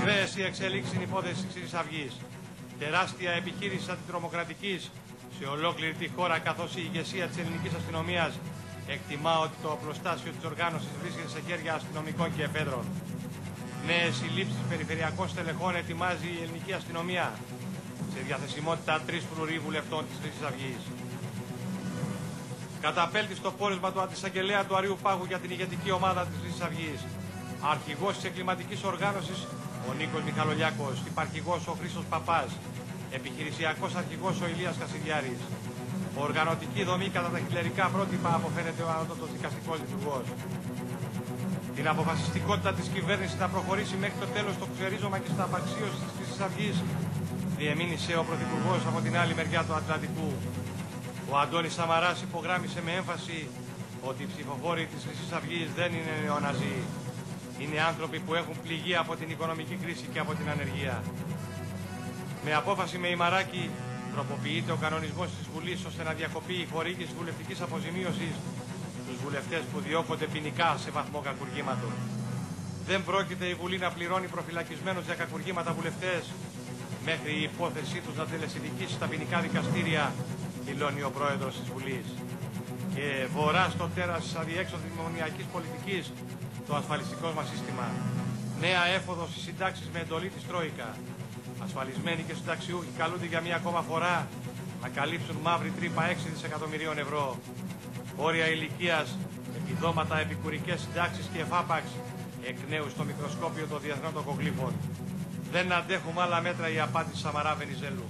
Ραγδαίες οι εξελίξεις στην υπόθεση της Χρυσής Αυγής. Τεράστια επιχείρηση αντιτρομοκρατικής σε ολόκληρη τη χώρα, καθώς η ηγεσία της ελληνικής αστυνομίας εκτιμά ότι το οπλοστάσιο της οργάνωσης βρίσκεται σε χέρια αστυνομικών και εφέδρων. Νέες συλλήψεις περιφερειακών στελεχών ετοιμάζει η ελληνική αστυνομία σε διαθεσιμότητα 3 φρουροί βουλευτών της Χρυσής Αυγής. Καταπέλτει στο πόρισμα του αντισαγγελέα του Αρείου Πάγου για την ηγετική ομάδα της Χρυσής Αυγής. Αρχηγός της εγκληματικής οργάνωσης ο Νίκος Μιχαλολιάκος, υπαρχηγός ο Χρήστος Παπάς, επιχειρησιακός αρχηγός ο Ηλίας Κασιδιάρης. Οργανωτική δομή κατά τα χιλερικά πρότυπα αποφαίνεται ο ανώτατος δικαστικός λειτουργός. Την αποφασιστικότητα της κυβέρνησης να προχωρήσει μέχρι το τέλος στο ξερίζωμα και στην απαξίωση της Χρυσής Αυγής διεμήνυσε ο Πρωθυπουργός από την άλλη μεριά του Ατλαντικού. Ο Αντώνης Σαμαράς υπογράμμισε με έμφαση ότι οι ψηφοφόροι της Χρυσής Αυγής δεν είναι νεοναζί. Είναι άνθρωποι που έχουν πληγεί από την οικονομική κρίση και από την ανεργία. Με απόφαση με ημαράκι τροποποιείται ο κανονισμός της Βουλής ώστε να διακοπεί η χορήγηση βουλευτικής αποζημίωσης στους βουλευτές που διώκονται ποινικά σε βαθμό κακουργήματος. Δεν πρόκειται η Βουλή να πληρώνει προφυλακισμένους για κακουργήματα βουλευτές μέχρι η υπόθεσή τους να τελεσιδικήσει στα ποινικά δικαστήρια, δηλώνει ο πρόεδρος της Βουλής. Και βορρά στο τέρας της αδιέξοδης μνημονιακής πολιτικής το ασφαλιστικό μας σύστημα. Νέα έφοδος στις συντάξεις με εντολή της Τρόικα. Ασφαλισμένοι και συνταξιούχοι καλούνται για μία ακόμα φορά να καλύψουν μαύρη τρύπα 6 δισεκατομμυρίων ευρώ. Όρια ηλικίας, επιδόματα, επικουρικές συντάξεις και εφάπαξ εκ νέου στο μικροσκόπιο των διεθνών τοκογλύφων. Δεν αντέχουμε άλλα μέτρα, η απάντηση Σαμαρά Βενιζέλου.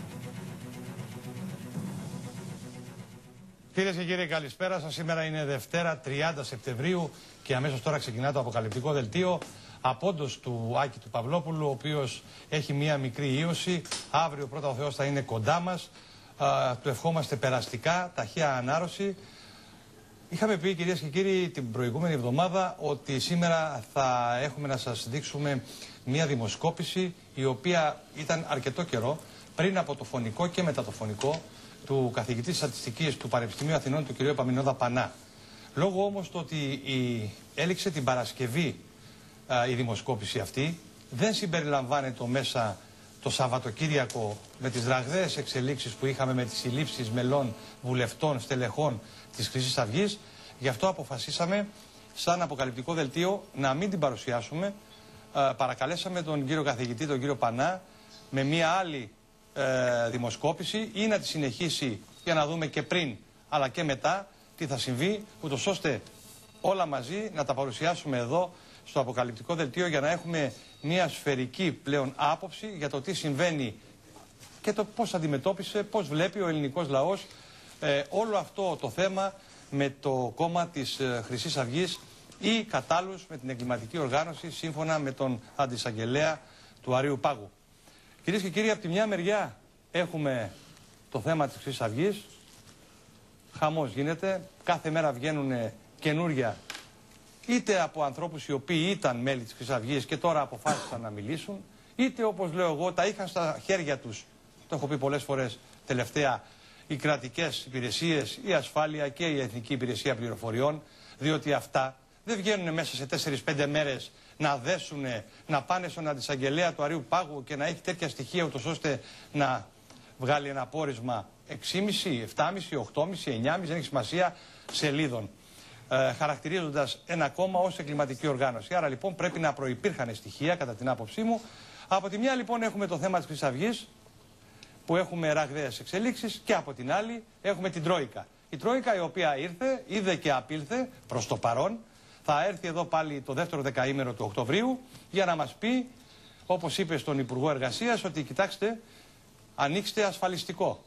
Κυρίες και κύριοι, καλησπέρα σας. Σήμερα είναι Δευτέρα 30 Σεπτεμβρίου και αμέσως τώρα ξεκινά το αποκαλυπτικό δελτίο. Απόντος του Άκη του Παυλόπουλου, ο οποίος έχει μία μικρή ίωση. Αύριο πρώτα ο Θεός θα είναι κοντά μας. Του ευχόμαστε περαστικά, ταχεία ανάρρωση. Είχαμε πει, κυρίες και κύριοι, την προηγούμενη εβδομάδα ότι σήμερα θα έχουμε να σας δείξουμε μία δημοσκόπηση η οποία ήταν αρκετό καιρό πριν από το φωνικό και μετά το φωνικό του καθηγητή στατιστικής του Πανεπιστημίου Αθηνών, του κ. Επαμεινώδα Πανά. Λόγω όμως το ότι έληξε την Παρασκευή η δημοσκόπηση αυτή, δεν συμπεριλαμβάνεται μέσα το Σαββατοκύριακο με τις ραγδαίες εξελίξεις που είχαμε με τις συλλήψεις μελών, βουλευτών, στελεχών της Χρυσής Αυγής. Γι' αυτό αποφασίσαμε σαν αποκαλυπτικό δελτίο να μην την παρουσιάσουμε. Παρακαλέσαμε τον κύριο καθηγητή, τον κύριο Πανά, με μία άλλη δημοσκόπηση ή να τη συνεχίσει για να δούμε και πριν αλλά και μετά τι θα συμβεί, ούτως ώστε όλα μαζί να τα παρουσιάσουμε εδώ στο αποκαλυπτικό δελτίο για να έχουμε μια σφαιρική πλέον άποψη για το τι συμβαίνει και το πώς αντιμετώπισε, πώς βλέπει ο ελληνικός λαός όλο αυτό το θέμα με το κόμμα της Χρυσής Αυγής ή κατ' άλλους με την εγκληματική οργάνωση σύμφωνα με τον αντισαγγελέα του Αρείου Πάγου. Κυρίες και κύριοι, από τη μια μεριά έχουμε το θέμα της Χρυσής Αυγής. Χαμός γίνεται. Κάθε μέρα βγαίνουν καινούρια είτε από ανθρώπους οι οποίοι ήταν μέλη της Χρυσής Αυγής και τώρα αποφάσισαν να μιλήσουν, είτε όπως λέω εγώ τα είχαν στα χέρια τους, το έχω πει πολλές φορές τελευταία, οι κρατικές υπηρεσίες, η ασφάλεια και η Εθνική Υπηρεσία Πληροφοριών, διότι αυτά δεν βγαίνουν μέσα σε 4-5 μέρες να δέσουν, να πάνε στον αντισαγγελέα του Αρείου Πάγου και να έχει τέτοια στοιχεία ούτως ώστε να βγάλει ένα πόρισμα 6,5, 7,5, 8,5, 9,5, δεν έχει σημασία, σελίδων. Χαρακτηρίζοντας ένα κόμμα ως εγκληματική οργάνωση. Άρα λοιπόν πρέπει να προϋπήρχαν στοιχεία κατά την άποψή μου. Από τη μια λοιπόν έχουμε το θέμα της Χρυσής Αυγής που έχουμε ραγδαίες εξελίξεις και από την άλλη έχουμε την Τρόικα. Η Τρόικα η οποία ήρθε, είδε και απήλθε προς το παρόν. Θα έρθει εδώ πάλι το δεύτερο δεκαήμερο του Οκτωβρίου για να μας πει, όπως είπε στον Υπουργό Εργασίας, ότι κοιτάξτε, ανοίξτε ασφαλιστικό.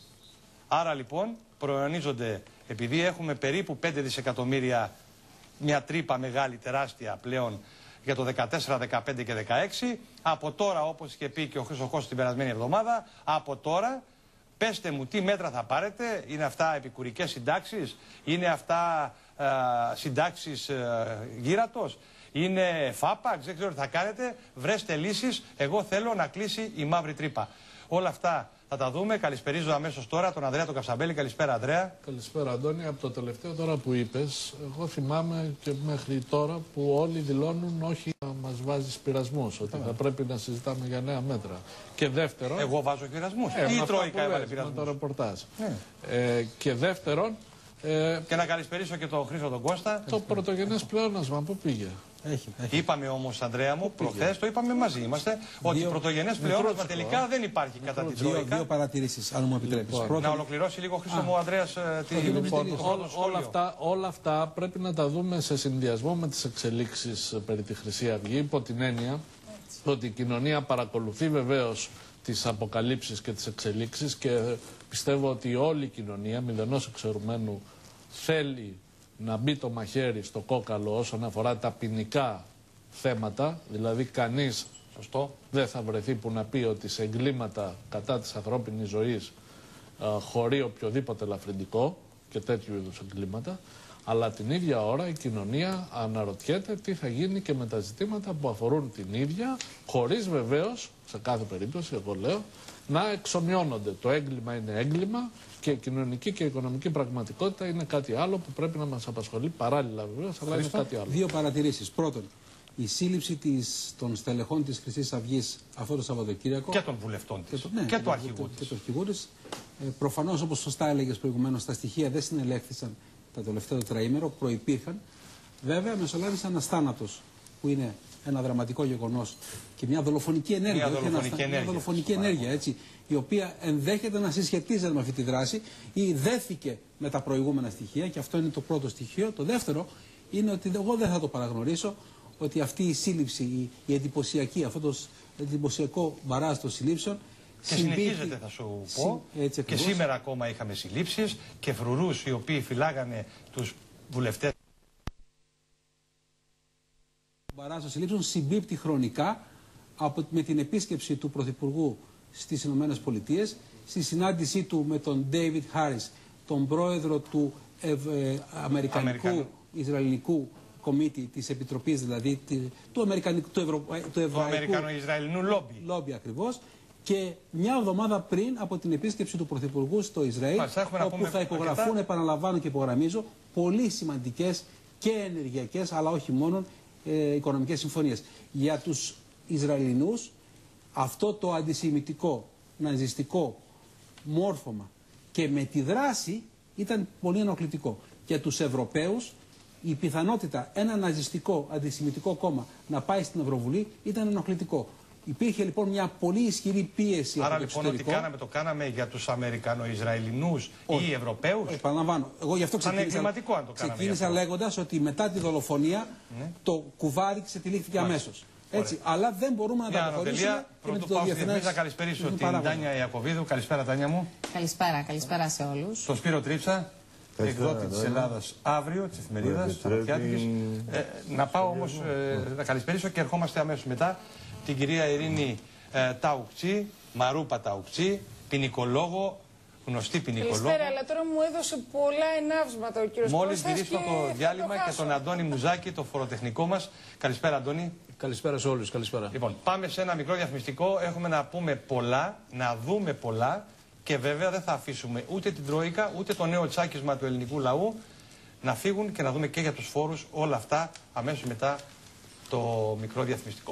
Άρα λοιπόν προορίζονται, επειδή έχουμε περίπου 5 δισεκατομμύρια, μια τρύπα μεγάλη, τεράστια πλέον για το 14, 15 και 16, από τώρα, όπως είχε πει και ο Χρυσοκώστος την περασμένη εβδομάδα, από τώρα πέστε μου τι μέτρα θα πάρετε, είναι αυτά επικουρικές συντάξεις, είναι αυτά συντάξεις γύρατος, είναι φάπαξ, δεν ξέρω τι θα κάνετε, βρέστε λύσεις, εγώ θέλω να κλείσει η μαύρη τρύπα. Όλα αυτά Θα τα δούμε. Καλησπερίζω αμέσως τώρα τον Ανδρέα τον Καυσαμπέλη. Καλησπέρα, Ανδρέα. Καλησπέρα, Αντώνη. Από το τελευταίο τώρα που είπες, εγώ θυμάμαι και μέχρι τώρα που όλοι δηλώνουν όχι να μας βάζεις πειρασμούς, ότι θα πρέπει να συζητάμε για νέα μέτρα. Και δεύτερον. Εγώ βάζω πειρασμούς. Ή η Τρόικα έβαλε πειρασμούς. Με το ρεπορτάζ. Και δεύτερον. Και να καλησπερίσω και τον Χρήστο τον Κώστα. Το πρωτογενές πλεόνασμα, πού πήγε? Έχει. Είπαμε όμως, Ανδρέα μου, προχθές το είπαμε μαζί είμαστε, ότι πρωτογενές πλεόνασμα τελικά δεν υπάρχει κατά την Τρόικα. Δύο παρατηρήσεις, αν μου επιτρέπεις. Να ολοκληρώσει λίγο, Χρήστο μου, ο Ανδρέας, όλα αυτά πρέπει να τα δούμε σε συνδυασμό με τις εξελίξεις περί τη Χρυσή Αυγή, υπό την έννοια ότι η κοινωνία παρακολουθεί βεβαίως τις αποκαλύψεις και τις εξελίξεις και πιστεύω ότι όλη η κοινωνία, μηδενός εξαιρουμένου, θέλει να μπει το μαχαίρι στο κόκαλο όσον αφορά τα ποινικά θέματα, δηλαδή κανείς δεν θα βρεθεί που να πει ότι σε εγκλήματα κατά της ανθρώπινης ζωής χωρεί οποιοδήποτε ελαφρυντικό και τέτοιου είδους εγκλήματα, αλλά την ίδια ώρα η κοινωνία αναρωτιέται τι θα γίνει και με τα ζητήματα που αφορούν την ίδια, χωρίς βεβαίως, σε κάθε περίπτωση, εγώ λέω, να εξομοιώνονται. Το έγκλημα είναι έγκλημα και η κοινωνική και η οικονομική πραγματικότητα είναι κάτι άλλο που πρέπει να μας απασχολεί παράλληλα βεβαίως, αλλά είναι κάτι άλλο. Δύο παρατηρήσεις. Πρώτον, η σύλληψη των στελεχών της Χρυσής Αυγής αυτό το Σαββατοκύριακο. Και των βουλευτών της. Και του αρχηγού της. Και του αρχηγού της. Προφανώς, όπως σωστά έλεγες προηγουμένως, τα στοιχεία δεν συνελέχθησαν το τελευταίο τετραήμερο, προϋπήρχαν. Βέβαια, μεσολάβησε ένας θάνατος που είναι ένα δραματικό γεγονός και μια δολοφονική ενέργεια. Μια δολοφονική ενέργεια, έτσι, η οποία ενδέχεται να συσχετίζεται με αυτή τη δράση ή δέθηκε με τα προηγούμενα στοιχεία, και αυτό είναι το πρώτο στοιχείο. Το δεύτερο είναι ότι εγώ δεν θα το παραγνωρίσω ότι αυτή η σύλληψη, η εντυπωσιακή, αυτό το εντυπωσιακό μπαράζ των συλλήψεων. Και συνεχίζεται, θα σου πω. Και σήμερα ακόμα είχαμε συλλήψεις και φρουρούς οι οποίοι φυλάγανε τους βουλευτές. Ο μπαράζ των συλλήψεων συμπίπτει χρονικά με την επίσκεψη του Πρωθυπουργού στις Ηνωμένες Πολιτείες, στη συνάντησή του με τον David Harris, τον πρόεδρο του Αμερικανικού Ισραηλινικού Κομίτη, της Επιτροπής δηλαδή, του Αμερικανο-Ισραηλινού λόμπι ακριβώς, και μια εβδομάδα πριν από την επίσκεψη του Πρωθυπουργού στο Ισραήλ, όπου θα υπογραφούν, επαναλαμβάνω και υπογραμμίζω, πολύ σημαντικές και ενεργειακές, αλλά όχι μόνο, οικονομικές συμφωνίες. Για τους Ισραηλινούς αυτό το αντισημιτικό, ναζιστικό μόρφωμα και με τη δράση ήταν πολύ ενοχλητικό. Για τους Ευρωπαίους η πιθανότητα ένα ναζιστικό αντισημιτικό κόμμα να πάει στην Ευρωβουλή ήταν ενοχλητικό. Υπήρχε λοιπόν μια πολύ ισχυρή πίεση. Άρα λοιπόν ό,τι κάναμε το κάναμε για τους Αμερικανο-Ισραηλινούς ή Ευρωπαίους. Επαναλαμβάνω. Εγώ γι' αυτό ξεκίνησα λέγοντας ότι μετά τη δολοφονία το κουβάρι ξετυλίχθηκε αμέσως. Έτσι, αλλά δεν μπορούμε να τα αποχωρήσουμε. Πρωτού πάω στη Διευθύνση, να καλησπερίσω την Τάνια Ιακωβίδου. Καλησπέρα, Τάνια μου. Καλησπέρα σε όλους. Τον Σπύρο Τρίτσα, εκδότη της Ελλάδας Αύριο, της εφημερίδας Ανατολιάτικης. Να πάω όμως να καλησπερίσω και ερχόμαστε αμέσως μετά την κυρία Ειρήνη Ταουκτσί, Μαρούπα Ταουκτσί, ποινικολόγο, γνωστή ποινικολόγο. Καλησπέρα, αλλά τώρα μου έδωσε πολλά ενάυσματα ο κύριος Κώστας. Μόλις γυρίσω το διάλειμμα και τον Αντώνη Μουζάκη, το φοροτεχνικό μας. Καλησπέρα, Αντώνη. Καλησπέρα σε όλους, καλησπέρα. Λοιπόν, πάμε σε ένα μικρό διαφημιστικό. Έχουμε να πούμε πολλά, να δούμε πολλά και βέβαια δεν θα αφήσουμε ούτε την Τρόικα, ούτε το νέο τσάκισμα του ελληνικού λαού να φύγουν και να δούμε και για τους φόρους όλα αυτά αμέσως μετά το μικρό διαφημιστικό.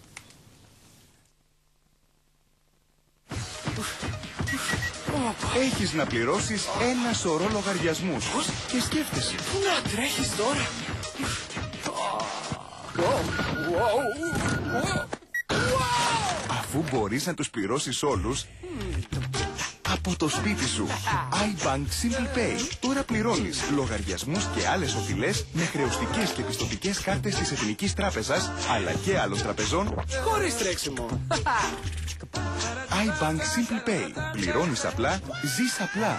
Έχεις να πληρώσεις ένα σωρό λογαριασμούς και σκέφτεσαι. Πού να τρέχεις τώρα? Αφού μπορείς να τους πληρώσεις όλους από το σπίτι σου. iBank Simple Pay. Τώρα πληρώνεις λογαριασμούς και άλλες οφειλές με χρεωστικές και πιστωτικές κάρτες της Εθνικής Τράπεζας αλλά και άλλων τραπεζών χωρίς τρέξιμο. iBank Simple Pay. Πληρώνεις απλά, ζεις απλά.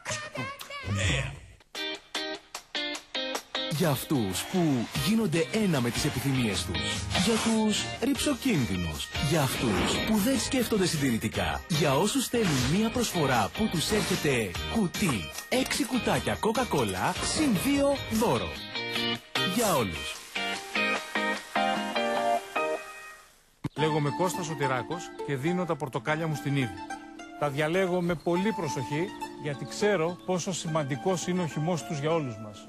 Για αυτούς που γίνονται ένα με τις επιθυμίες τους. Για τους ρυψοκίνδυνους. Για αυτούς που δεν σκέφτονται συντηρητικά. Για όσους θέλουν μία προσφορά που τους έρχεται κουτί. 6 κουτάκια Coca-Cola συν 2 δώρο. Για όλους. Λέγομαι Κώστας Σωτηράκος και δίνω τα πορτοκάλια μου στην Ήβη. Τα διαλέγω με πολύ προσοχή, γιατί ξέρω πόσο σημαντικός είναι ο χυμός τους για όλους μας.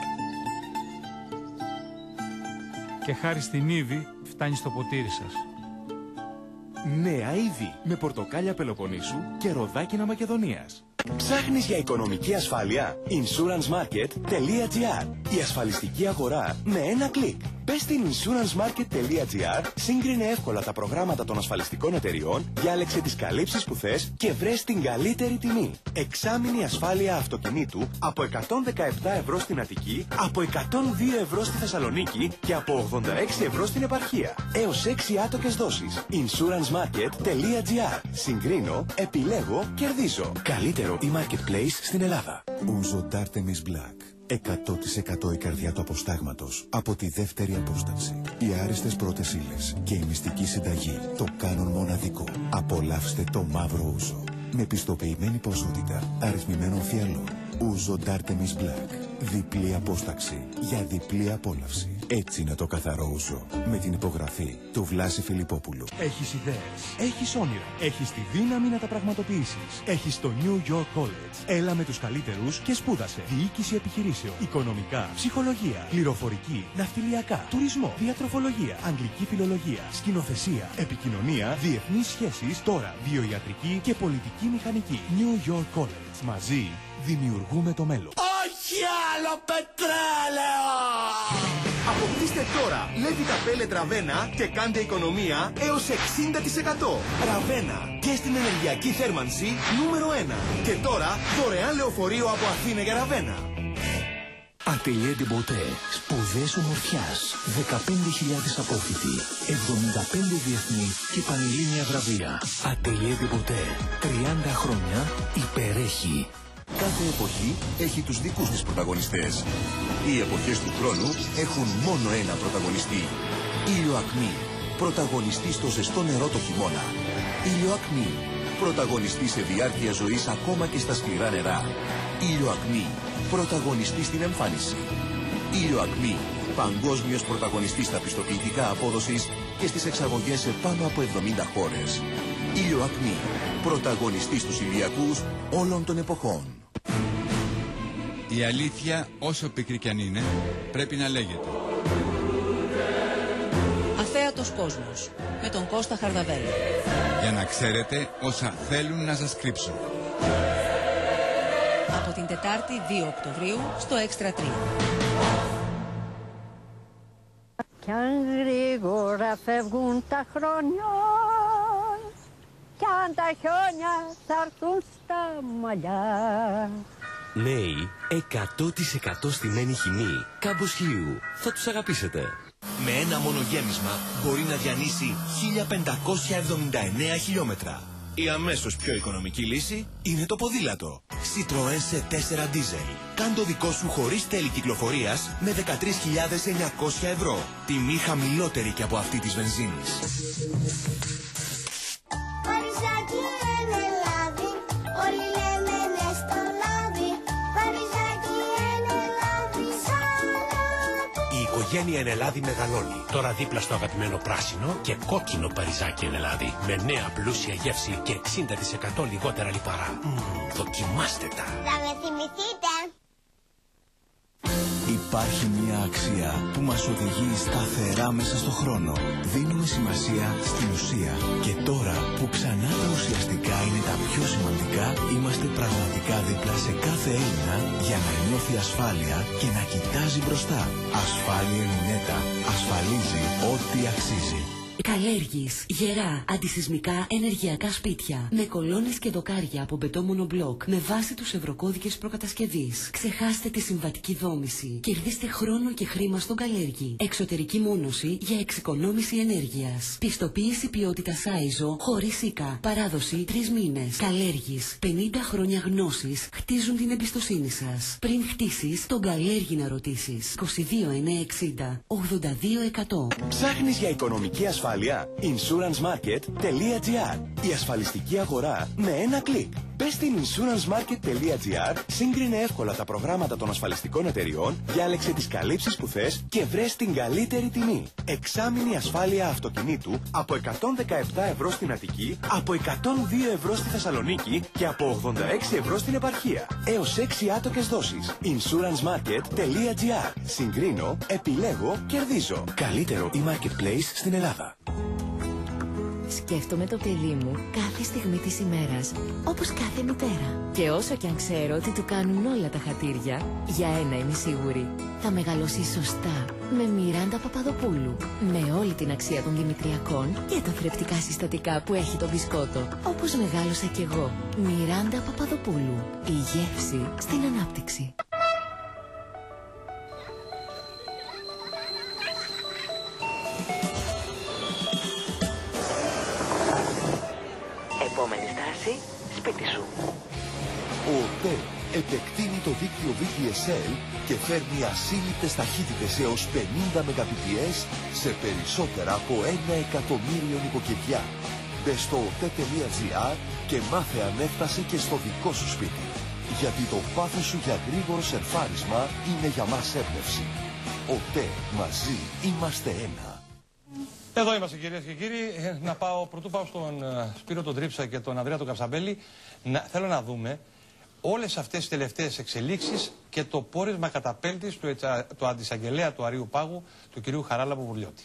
Και χάρη στην Ήδη φτάνει στο ποτήρι σας. Νέα Ήδη με πορτοκάλια Πελοποννήσου και ροδάκινα Μακεδονίας. Ψάχνεις για οικονομική ασφάλεια? insurancemarket.gr. Η ασφαλιστική αγορά με ένα κλικ. Μπες στην insurancemarket.gr, σύγκρινε εύκολα τα προγράμματα των ασφαλιστικών εταιριών, διάλεξε τις καλύψεις που θες και βρες την καλύτερη τιμή. Εξάμηνη ασφάλεια αυτοκινήτου από 117 ευρώ στην Αττική, από 102 ευρώ στη Θεσσαλονίκη και από 86 ευρώ στην επαρχία. Έως 6 άτοκες δόσεις. insurancemarket.gr. Συγκρίνω, επιλέγω, κερδίζω. Καλύτερο e-marketplace στην Ελλάδα. Ouzo Dartemis Black. 100% η καρδιά του αποστάγματος από τη δεύτερη απόσταση. Οι άριστες πρώτες ύλες και η μυστική συνταγή το κάνουν μοναδικό. Απολαύστε το μαύρο ούζο. Με πιστοποιημένη ποσότητα αριθμημένων φιαλών. Ouzo Dartemis Black. Διπλή απόσταξη για διπλή απόλαυση. Έτσι είναι το καθαρό ούζο. Με την υπογραφή του Βλάση Φιλιππόπουλου. Έχεις ιδέες, έχεις όνειρα, έχεις τη δύναμη να τα πραγματοποιήσεις. Έχεις το New York College. Έλα με τους καλύτερους και σπούδασε. Διοίκηση επιχειρήσεων, οικονομικά, ψυχολογία, πληροφορική, ναυτιλιακά, τουρισμό, διατροφολογία, αγγλική φιλολογία, σκηνοθεσία, επικοινωνία, διεθνείς σχέσεις, τώρα βιοιατρική και πολιτική μηχανική. New York College. Μαζί δημιουργούμε το μέλλον. Όχι άλλο πετρέλαιο! Αποκτήστε τώρα Λέβιτα Πέλετ Ραβένα και κάντε οικονομία έως 60%. Ραβένα και στην ενεργειακή θέρμανση νούμερο 1. Και τώρα δωρεάν λεωφορείο από Αθήνα για Ραβένα. Ατελιέ de Beauté. Σπουδές ομορφιάς. 15.000 απόφοιτοι. 75 διεθνή και πανελλήνια βραβεία. Ατελιέ de Beauté. 30 χρόνια υπερέχει. Κάθε εποχή έχει τους δικούς της πρωταγωνιστές. Οι εποχές του χρόνου έχουν μόνο ένα πρωταγωνιστή. Ήλιο Ακμή. Πρωταγωνιστή στο ζεστό νερό το χειμώνα. Ήλιο Ακμή. Πρωταγωνιστή σε διάρκεια ζωής ακόμα και στα σκληρά νερά. Ήλιο Ακμή. Πρωταγωνιστή στην εμφάνιση. Ήλιο Ακμή. Παγκόσμιος πρωταγωνιστής στα πιστοποιητικά απόδοσης και στις εξαγωγές σε πάνω από 70 χώρες. Ήλιο Ακμή. Πρωταγωνιστής στους ηλιακούς όλων των εποχών. Η αλήθεια, όσο πικρή κι αν είναι, πρέπει να λέγεται. Αθέατος κόσμος, με τον Κώστα Χαρδαβέλη. Για να ξέρετε όσα θέλουν να σας κρύψουν. Από την Τετάρτη 2 Οκτωβρίου στο Extra 3. Κι αν γρήγορα φεύγουν τα χρόνια, κι αν τα χιόνια θα έρθουν στα μαλλιά. Νέοι, 100% στημένη χυμή, κάμπος χλίου. Θα τους αγαπήσετε. Με ένα μόνο γέμισμα μπορεί να διανύσει 1579 χιλιόμετρα. Η αμέσως πιο οικονομική λύση είναι το ποδήλατο. Citroën C4 Diesel. Κάν το δικό σου χωρίς τέλη κυκλοφορίας με 13.900 ευρώ. Τιμή χαμηλότερη και από αυτή της βενζίνης. Παριζάκι είναι λάδι, όλοι λέμε ναι στο λάδι. Παριζάκι είναι λάδι, σαλάτι. Η οικογένεια Ενελάδη μεγαλώνει. Τώρα δίπλα στο αγαπημένο πράσινο και κόκκινο Παριζάκι Ενελάδη. Με νέα πλούσια γεύση και 60% λιγότερα λιπαρά. Δοκιμάστε τα. Θα με θυμηθείτε. Υπάρχει μια αξία που μας οδηγεί σταθερά μέσα στο χρόνο. Δίνουμε σημασία στην ουσία. Και τώρα που ξανά τα ουσιαστικά είναι τα πιο σημαντικά, είμαστε πραγματικά δίπλα σε κάθε Έλληνα για να νιώθει ασφάλεια και να κοιτάζει μπροστά. Ασφάλεια Ελληνέτα. Ασφαλίζει ό,τι αξίζει. Καλέργης, γερά, αντισυσμικά, ενεργειακά σπίτια. Με κολόνες και δοκάρια από μπετό μονομπλοκ. Με βάση τους ευρωκώδικες προκατασκευής. Ξεχάστε τη συμβατική δόμηση. Κερδίστε χρόνο και χρήμα στον Καλέργη. Εξωτερική μόνωση για εξοικονόμηση ενέργειας. Πιστοποίηση ποιότητας ISO χωρίς ΙΚΑ. Παράδοση 3 μήνες. Καλέργης, 50 χρόνια γνώσης χτίζουν την εμπιστοσύνη σας. Πριν χτίσεις, τον Καλέργη να ρωτήσεις. 22 960 82 100. Ψάχνεις για οικονομική ασφάλεια? insurancemarket.gr. Η ασφαλιστική αγορά με ένα κλικ. Μπες στην insurancemarket.gr, σύγκρινε εύκολα τα προγράμματα των ασφαλιστικών εταιριών, διάλεξε τις καλύψεις που θες και βρες την καλύτερη τιμή. Εξάμηνη ασφάλεια αυτοκινήτου από 117 ευρώ στην Αττική, από 102 ευρώ στη Θεσσαλονίκη και από 86 ευρώ στην επαρχία. Έως 6 άτοκες δόσεις. insurancemarket.gr. Συγκρίνω, επιλέγω, κερδίζω. Καλύτερο e-marketplace στην Ελλάδα. Σκέφτομαι το παιδί μου κάθε στιγμή της ημέρας, όπως κάθε μητέρα. Και όσο κι αν ξέρω ότι του κάνουν όλα τα χατήρια, για ένα είμαι σίγουρη. Θα μεγαλώσει σωστά, με Μιράντα Παπαδοπούλου. Με όλη την αξία των δημητριακών και τα θρεπτικά συστατικά που έχει το μπισκότο. Όπως μεγάλωσα κι εγώ. Μιράντα Παπαδοπούλου. Η γεύση στην ανάπτυξη. Επόμενη στάση, σπίτι σου. Ο ΟΤΕ επεκτείνει το δίκτυο VDSL και φέρνει ασύλληπτες ταχύτητες έως 50 Mbps σε περισσότερα από 1 εκατομμύριο νοικοκυριά. Μπες στο ote.gr και μάθε αν έφτασε και στο δικό σου σπίτι. Γιατί το πάθος σου για γρήγορο σερφάρισμα είναι για μας έμπνευση. ΟΤΕ, μαζί είμαστε ένα. Εδώ είμαστε κυρίες και κύριοι. Να πάω, πρωτού πάω στον Σπύρο τον Τρίψα και τον Ανδρέα τον Καψαμπέλη, θέλω να δούμε όλες αυτές τις τελευταίες εξελίξεις και το πόρισμα καταπέλτης του αντισαγγελέα του Αρείου Πάγου, του κυρίου Χαράλαμπου Βουρλιώτη.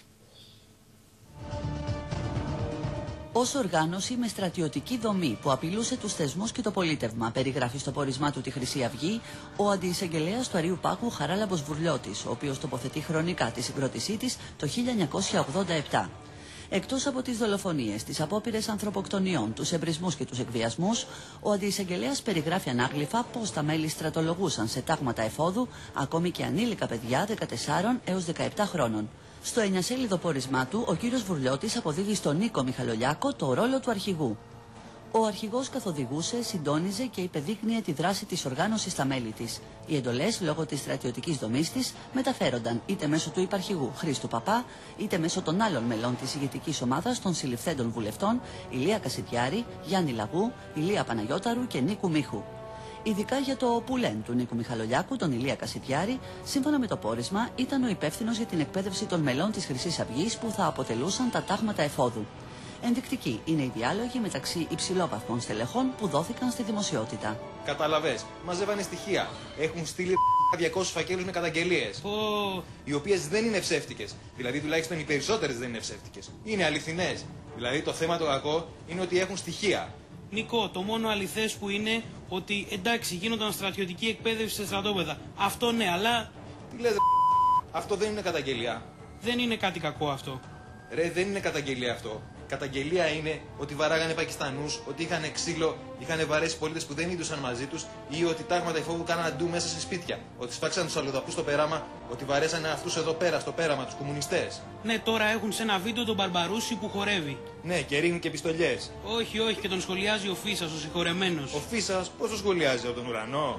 Ως οργάνωση με στρατιωτική δομή που απειλούσε τους θεσμούς και το πολίτευμα, περιγράφει στο πόρισμά του τη Χρυσή Αυγή ο αντιεισαγγελέας του Αρείου Πάγου Χαράλαμπος Βουρλιώτης, ο οποίος τοποθετεί χρονικά τη συγκρότησή της το 1987. Εκτός από τις δολοφονίες, τις απόπειρες ανθρωποκτονιών, τους εμπρισμούς και τους εκβιασμούς, ο αντιεισαγγελέας περιγράφει ανάγλυφα πως τα μέλη στρατολογούσαν σε τάγματα εφόδου ακόμη και ανήλικα παιδιά 14 έως 17 χρόνων. Στο 9σέλιδο πόρισμά του, ο κύριος Βουρλιώτης αποδίδει στον Νίκο Μιχαλολιάκο το ρόλο του αρχηγού. Ο αρχηγός καθοδηγούσε, συντόνιζε και υπεδείκνυε τη δράση της οργάνωσης στα μέλη της. Οι εντολές, λόγω της στρατιωτικής δομής της, μεταφέρονταν είτε μέσω του υπαρχηγού Χρήστου Παπά, είτε μέσω των άλλων μελών της ηγετικής ομάδας των συλληφθέντων βουλευτών Ηλία Κασιτιάρη, Γιάννη Λαγού, Ηλία Παναγιώταρου και Νίκου Μίχου. Ειδικά για το Πουλέν του Νίκου Μιχαλολιάκου, τον Ηλία Κασιτιάρη, σύμφωνα με το πόρισμα, ήταν ο υπεύθυνος για την εκπαίδευση των μελών της Χρυσής Αυγής που θα αποτελούσαν τα τάγματα εφόδου. Ενδεικτικοί είναι οι διάλογοι μεταξύ υψηλόβαθμων στελεχών που δόθηκαν στη δημοσιότητα. Καταλαβες, μαζεύανε στοιχεία. Έχουν στείλει 200 φακέλους με καταγγελίες. Οι οποίες δεν είναι ψεύτικες. Δηλαδή, τουλάχιστον οι περισσότερες δεν είναι ψεύτικες. Είναι αληθινές. Δηλαδή, το θέμα το κακό είναι ότι έχουν στοιχεία. Νικό, το μόνο αληθές που είναι ότι εντάξει, γίνονταν στρατιωτική εκπαίδευση σε στρατόπεδα. Αυτό ναι, αλλά. Τι λες, αυτό δεν είναι καταγγελία. Δεν είναι κάτι κακό αυτό. Ρε, δεν είναι καταγγελία αυτό. Καταγγελία είναι ότι βαράγανε Πακιστανούς, ότι είχαν ξύλο, είχαν βαρέσει πολίτες που δεν είδουσαν μαζί τους ή ότι τάγματα εφόδου κάναν αντού μέσα σε σπίτια. Ότι σφάξαν τους αλλοδαπούς στο πέραμα, ότι βαρέσανε αυτούς εδώ πέρα στο πέραμα, τους κομμουνιστές. Ναι, τώρα έχουν σε ένα βίντεο τον Μπαρμπαρούση που χορεύει. Ναι, και ρίχνει και πιστολιές. Όχι, όχι, και τον σχολιάζει ο Φίσας, ο συγχωρεμένος. Ο Φίσας, πώς το σχολιάζει από τον ουρανό?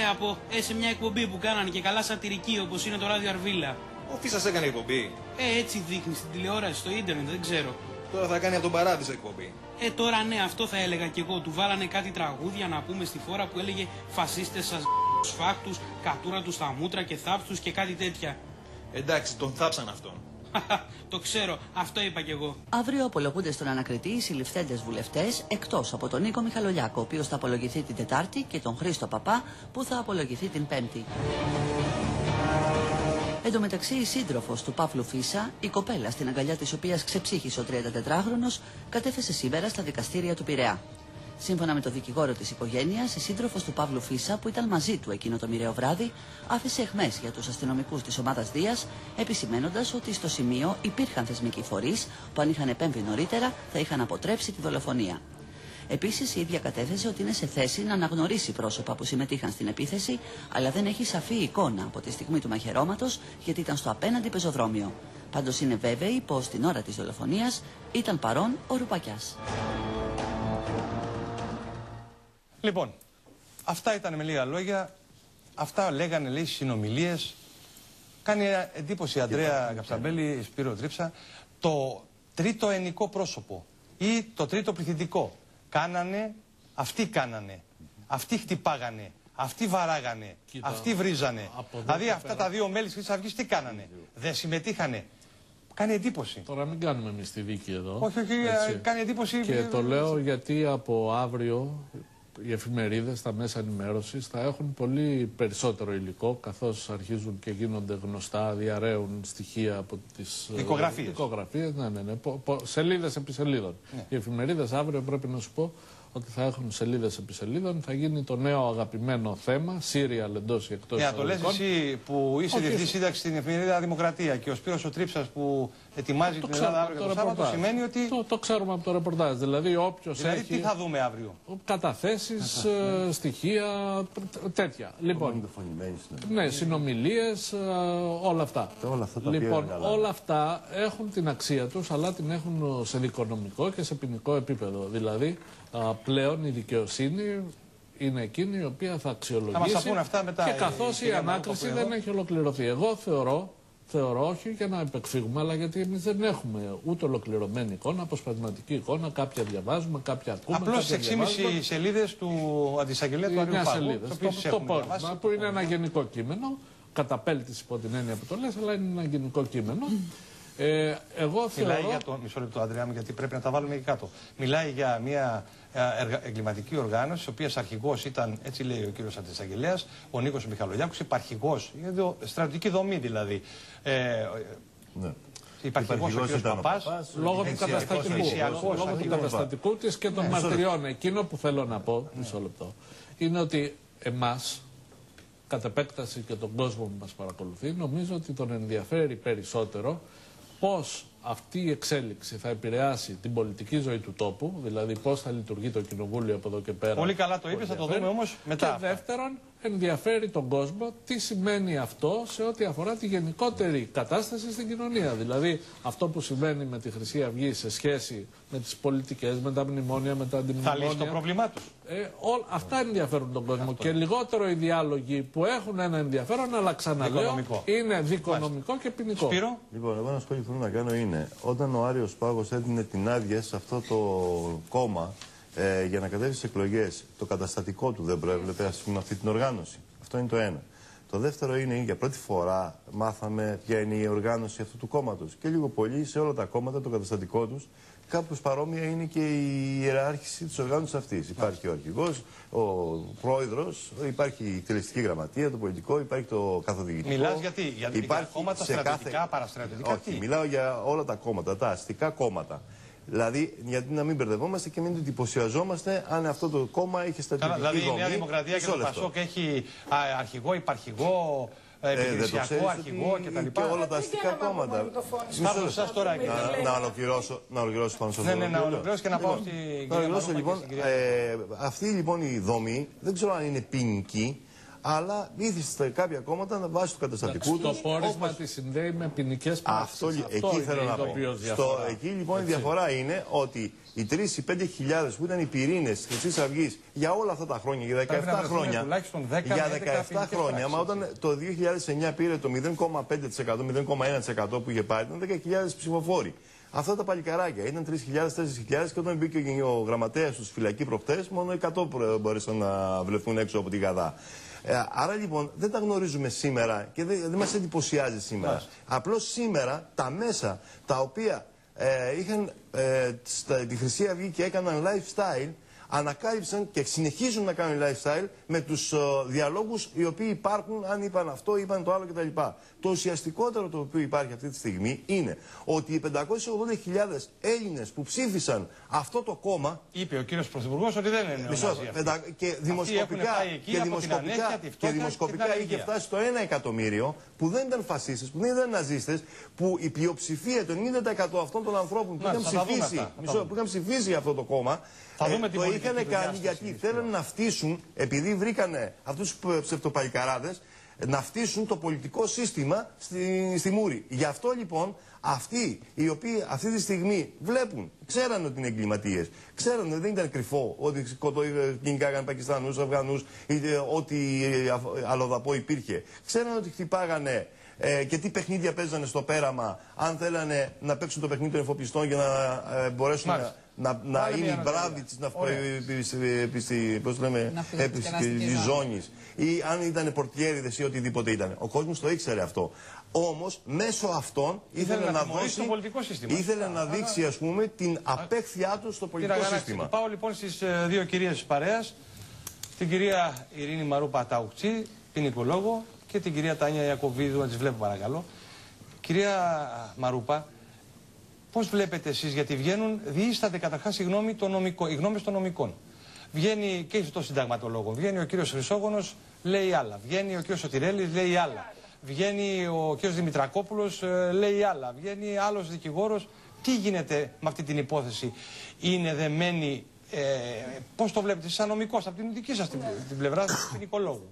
Σε μια εκπομπή που κάνανε και καλά σατυρική όπως είναι το ράδιο Αρβίλα. Ο Φίσας έκανε εκπομπή. Έτσι δείχνει στην τηλεόραση, στο ίντερνετ, δεν ξέρω. Τώρα θα κάνει από τον Παράδεισο εκπομπή. Τώρα ναι, αυτό θα έλεγα κι εγώ. Του βάλανε κάτι τραγούδια να πούμε στη φόρα που έλεγε φασίστες σας σφάκτους, κατούρα τους στα μούτρα και θάψτους και κάτι τέτοια. Εντάξει, τον θάψαν αυτόν. Το ξέρω, αυτό είπα κι εγώ. Αύριο απολογούνται στον ανακριτή οι συλληφθέντες βουλευτές, εκτός από τον Νίκο Μιχαλολιάκο, ο οποίος θα απολογηθεί την Τετάρτη, και τον Χρήστο Παπά, που θα απολογηθεί την Πέμπτη. Εν τω μεταξύ, η σύντροφος του Παύλου Φίσα, η κοπέλα στην αγκαλιά της οποίας ξεψύχησε ο 34χρονος, κατέφεσε σήμερα στα δικαστήρια του Πειραιά. Σύμφωνα με το δικηγόρο της οικογένειας, η σύντροφος του Παύλου Φίσα, που ήταν μαζί του εκείνο το μοιραίο βράδυ, άφησε αιχμές για τους αστυνομικούς της ομάδας Δίας, επισημένοντας ότι στο σημείο υπήρχαν θεσμικοί φορείς που, αν είχαν επέμβει νωρίτερα, θα είχαν αποτρέψει τη δολοφονία. Επίσης, η ίδια κατέθεσε ότι είναι σε θέση να αναγνωρίσει πρόσωπα που συμμετείχαν στην επίθεση, αλλά δεν έχει σαφή εικόνα από τη στιγμή του μαχαιρώματος, γιατί ήταν στο απέναντι πεζοδρόμιο. Πάντως είναι βέβαιη πως την ώρα της δολοφονίας ήταν παρόν ο Ρουπακιάς. Λοιπόν, αυτά ήταν με λίγα λόγια. Αυτά λέγανε, λέει, συνομιλίες. Κάνει εντύπωση, Ανδρέα Καψαμπέλη, Σπύρο Τρίψα, το τρίτο ενικό πρόσωπο ή το τρίτο πληθυντικό. Κάνανε Αυτοί κάνανε. Αυτοί χτυπάγανε. Αυτοί βαράγανε. Αυτοί βρίζανε. Δηλαδή αυτά τα δύο μέλη της Χρυσής Αυγής τι κάνανε? Δεν συμμετείχανε? Κάνει εντύπωση. Τώρα μην κάνουμε εμείς τη δίκη εδώ. Όχι, κάνει εντύπωση. Και το λέω γιατί από αύριο οι εφημερίδες, τα μέσα ενημέρωσης θα έχουν πολύ περισσότερο υλικό, καθώς αρχίζουν και γίνονται γνωστά, διαρρέουν στοιχεία από τις δικογραφίες. Ναι. Σελίδες επί σελίδων. Ναι. Οι εφημερίδες αύριο πρέπει να σου πω ότι θα έχουν σελίδες επί σελίδων, θα γίνει το νέο αγαπημένο θέμα, serial εντός ή εκτός εισαγωγικών. Το λες εσύ που είσαι διευθυντής σύνταξης στην εφημερίδα Δημοκρατία και ο Σπύρος ο Τρίψας που ετοιμάζει την Ελλάδα αύριο το Σάββατο, σημαίνει ότι... Το ξέρουμε από το ρεπορτάζ. Δηλαδή όποιος έχει... τι θα δούμε αύριο? Καταθέσεις, στοιχεία, τέτοια. Λοιπόν, ναι, συνομιλίες, όλα αυτά. Λοιπόν, όλα αυτά έχουν την αξία τους, αλλά την έχουν σε δικονομικό και σε ποινικό επίπεδο. Δηλαδή, πλέον η δικαιοσύνη είναι εκείνη η οποία θα αξιολογήσει και καθώς η ανάκριση δεν έχει ολοκληρωθεί. Εγώ θεωρώ όχι για να επεκφύγουμε, αλλά γιατί εμείς δεν έχουμε ούτε ολοκληρωμένη εικόνα, αποσπασματική εικόνα, κάποια διαβάζουμε, κάποια ακούμε. Απλώς στις 6,5 σελίδες του αντισαγγελέα του Αριού Πάγου, το πόρισμα, που είναι ένα γενικό κείμενο, καταπέλτης υπό την έννοια που το λες, αλλά είναι ένα γενικό κείμενο. Εγώ θεωρώ... Μιλάει για το... Μισό λεπτό, Ανδρέα μου, γιατί πρέπει να τα βάλουμε εκεί κάτω. Μιλάει για μια εγκληματική οργάνωση, η οποία αρχηγός ήταν, έτσι λέει ο κύριος Αντισαγγελέας, ο Νίκος Μιχαλολιάκος, υπαρχηγός, στρατιωτική δομή δηλαδή. Ναι. Υπαρχηγός ο κύριος Παπάς, λόγω του καταστατικού της και των μαρτυριών. Εκείνο που θέλω να πω, μισό λεπτό, είναι ότι εμάς, κατ' επέκταση και τον κόσμο που μας παρακολουθεί, νομίζω ότι τον ενδιαφέρει περισσότερο πώς αυτή η εξέλιξη θα επηρεάσει την πολιτική ζωή του τόπου, δηλαδή πώς θα λειτουργεί το κοινοβούλιο από εδώ και πέρα. Πολύ καλά το είπες, θα το δούμε όμως μετά. Και δεύτερον, ενδιαφέρει τον κόσμο τι σημαίνει αυτό σε ό,τι αφορά τη γενικότερη κατάσταση στην κοινωνία. Δηλαδή αυτό που συμβαίνει με τη Χρυσή Αυγή σε σχέση με τις πολιτικές, με τα μνημόνια, με τα αντιμνημόνια. Θα λύσει το πρόβλημά τους. Αυτά ενδιαφέρουν τον κόσμο. Και λιγότερο οι διάλογοι που έχουν ένα ενδιαφέρον, αλλά ξαναλέω, είναι δικονομικό και ποινικό. Σπύρο. Λοιπόν, εγώ ένα σχόλιο που θέλω να κάνω είναι, όταν ο Άριος Πάγος έδινε την άδεια σε αυτό το κόμμα για να κατέβει στις εκλογές, το καταστατικό του δεν προέβλεπε, ας πούμε, αυτή την οργάνωση. Αυτό είναι το ένα. Το δεύτερο είναι, για πρώτη φορά μάθαμε ποια είναι η οργάνωση αυτού του κόμματος. Και λίγο πολύ σε όλα τα κόμματα, το καταστατικό τους, κάπως παρόμοια είναι και η ιεράρχηση της οργάνωσης αυτής. Υπάρχει ο αρχηγός, ο πρόεδρος, υπάρχει η εκτελεστική γραμματεία, το πολιτικό, υπάρχει το καθοδηγητικό. Μιλάς γιατί για κόμματα στρατιωτικά, παραστρατιωτικά? Όχι, μιλάω για όλα τα κόμματα, τα αστικά κόμματα. Δηλαδή, γιατί να μην μπερδευόμαστε και μην εντυπωσιαζόμαστε αν αυτό το κόμμα είχε στρατιωτική δομή. Δηλαδή, η Νέα Δημοκρατία και το Πασόκ έχει αρχηγό, υπαρχηγό, επιχειρησιακό αρχηγό κτλ. Και όλα τα αστικά κόμματα. Να ολοκληρώσω πάνω στο θέμα. Ναι, να ολοκληρώσω και να πάω στην κυρία. Αυτή λοιπόν η δομή δεν ξέρω αν είναι ποινική, αλλά ήθιστε κάποια κόμματα να βάσει του καταστατικού του. Το πόρισμα τη συνδέει με ποινικές πράξεις. Αυτό εκεί θέλω να πω. Εκεί λοιπόν η διαφορά είναι ότι οι 3 ή 5 χιλιάδες που ήταν οι πυρήνες της Χρυσής Αυγής για όλα αυτά τα χρόνια, για 17 χρόνια. Για 17 χρόνια, μα όταν το 2009 πήρε το 0,5%, 0,1% που είχε πάρει, ήταν 10.000 ψηφοφόροι. Αυτά τα παλικαράκια ήταν 3.000, 4.000 και όταν μπήκε ο γραμματέας του στη φυλακή προχτές, μόνο 100 μπόρεσαν να βρεθούν έξω από τη Γαδά. Άρα λοιπόν δεν τα γνωρίζουμε σήμερα και δεν μας εντυπωσιάζει σήμερα. Απλώς σήμερα τα μέσα τα οποία είχαν τη Χρυσή Αυγή και έκαναν lifestyle, ανακάλυψαν και συνεχίζουν να κάνουν lifestyle με τους διαλόγους οι οποίοι υπάρχουν, αν είπαν αυτό, είπαν το άλλο κτλ. Το ουσιαστικότερο το οποίο υπάρχει αυτή τη στιγμή είναι ότι οι 580.000 Έλληνες που ψήφισαν αυτό το κόμμα. Είπε ο κύριος Πρωθυπουργός ότι δεν είναι νεοναζί. Και δημοσκοπικά είχε φτάσει στο 1 εκατομμύριο που δεν ήταν φασίστες, που δεν ήταν ναζίστες, που η πλειοψηφία, το 90% αυτών των ανθρώπων που είχαν ψηφίσει αυτό το κόμμα. Το είχαν κάνει γιατί θέλουν να φτύσουν, επειδή βρήκανε αυτούς τους ψευτοπαλικαράδες, να φτύσουν το πολιτικό σύστημα στη Μούρη. Γι' αυτό λοιπόν αυτοί οι οποίοι αυτή τη στιγμή βλέπουν, ξέραν ότι είναι εγκληματίες, ξέραν ότι δεν ήταν κρυφό ότι κυνηγάγαν Πακιστανούς, Αφγανούς, ό,τι αλλοδαπό υπήρχε. Ξέραν ότι χτυπάγανε και τι παιχνίδια παίζανε στο πέραμα, αν θέλανε να παίξουν το παιχνίδι των εφοπλιστών για να μπορέσουν να είναι η μπράβη της ζώνης ή αν ήταν πορτιέριδες ή οτιδήποτε ήταν. Ο κόσμος το ήξερε αυτό. Όμως μέσω αυτών ήθελε να δείξει ας πούμε την απέχθειά του στο πολιτικό σύστημα. Πάω λοιπόν στις δύο κυρίες της παρέας, την κυρία Ειρήνη Μαρούπα Ταουκτσή, ποινικολόγο, και την κυρία Τάνια Ιακωβίδου, να τις βλέπω παρακαλώ. Κυρία Μαρούπα, πώς βλέπετε εσείς, γιατί βγαίνουν, διείσταται καταρχάς οι γνώμες των νομικών. Βγαίνει και στο συνταγματολόγο, βγαίνει ο κύριος Χρυσόγονος, λέει άλλα. Βγαίνει ο κύριος Σωτηρέλης, λέει άλλα. Βγαίνει ο κύριος Δημητρακόπουλος, λέει άλλα. Βγαίνει άλλος δικηγόρος. Τι γίνεται με αυτή την υπόθεση? Είναι δεμένη, πώς το βλέπετε σαν νομικός, από την δική σας την πλευρά του ποινικολόγου?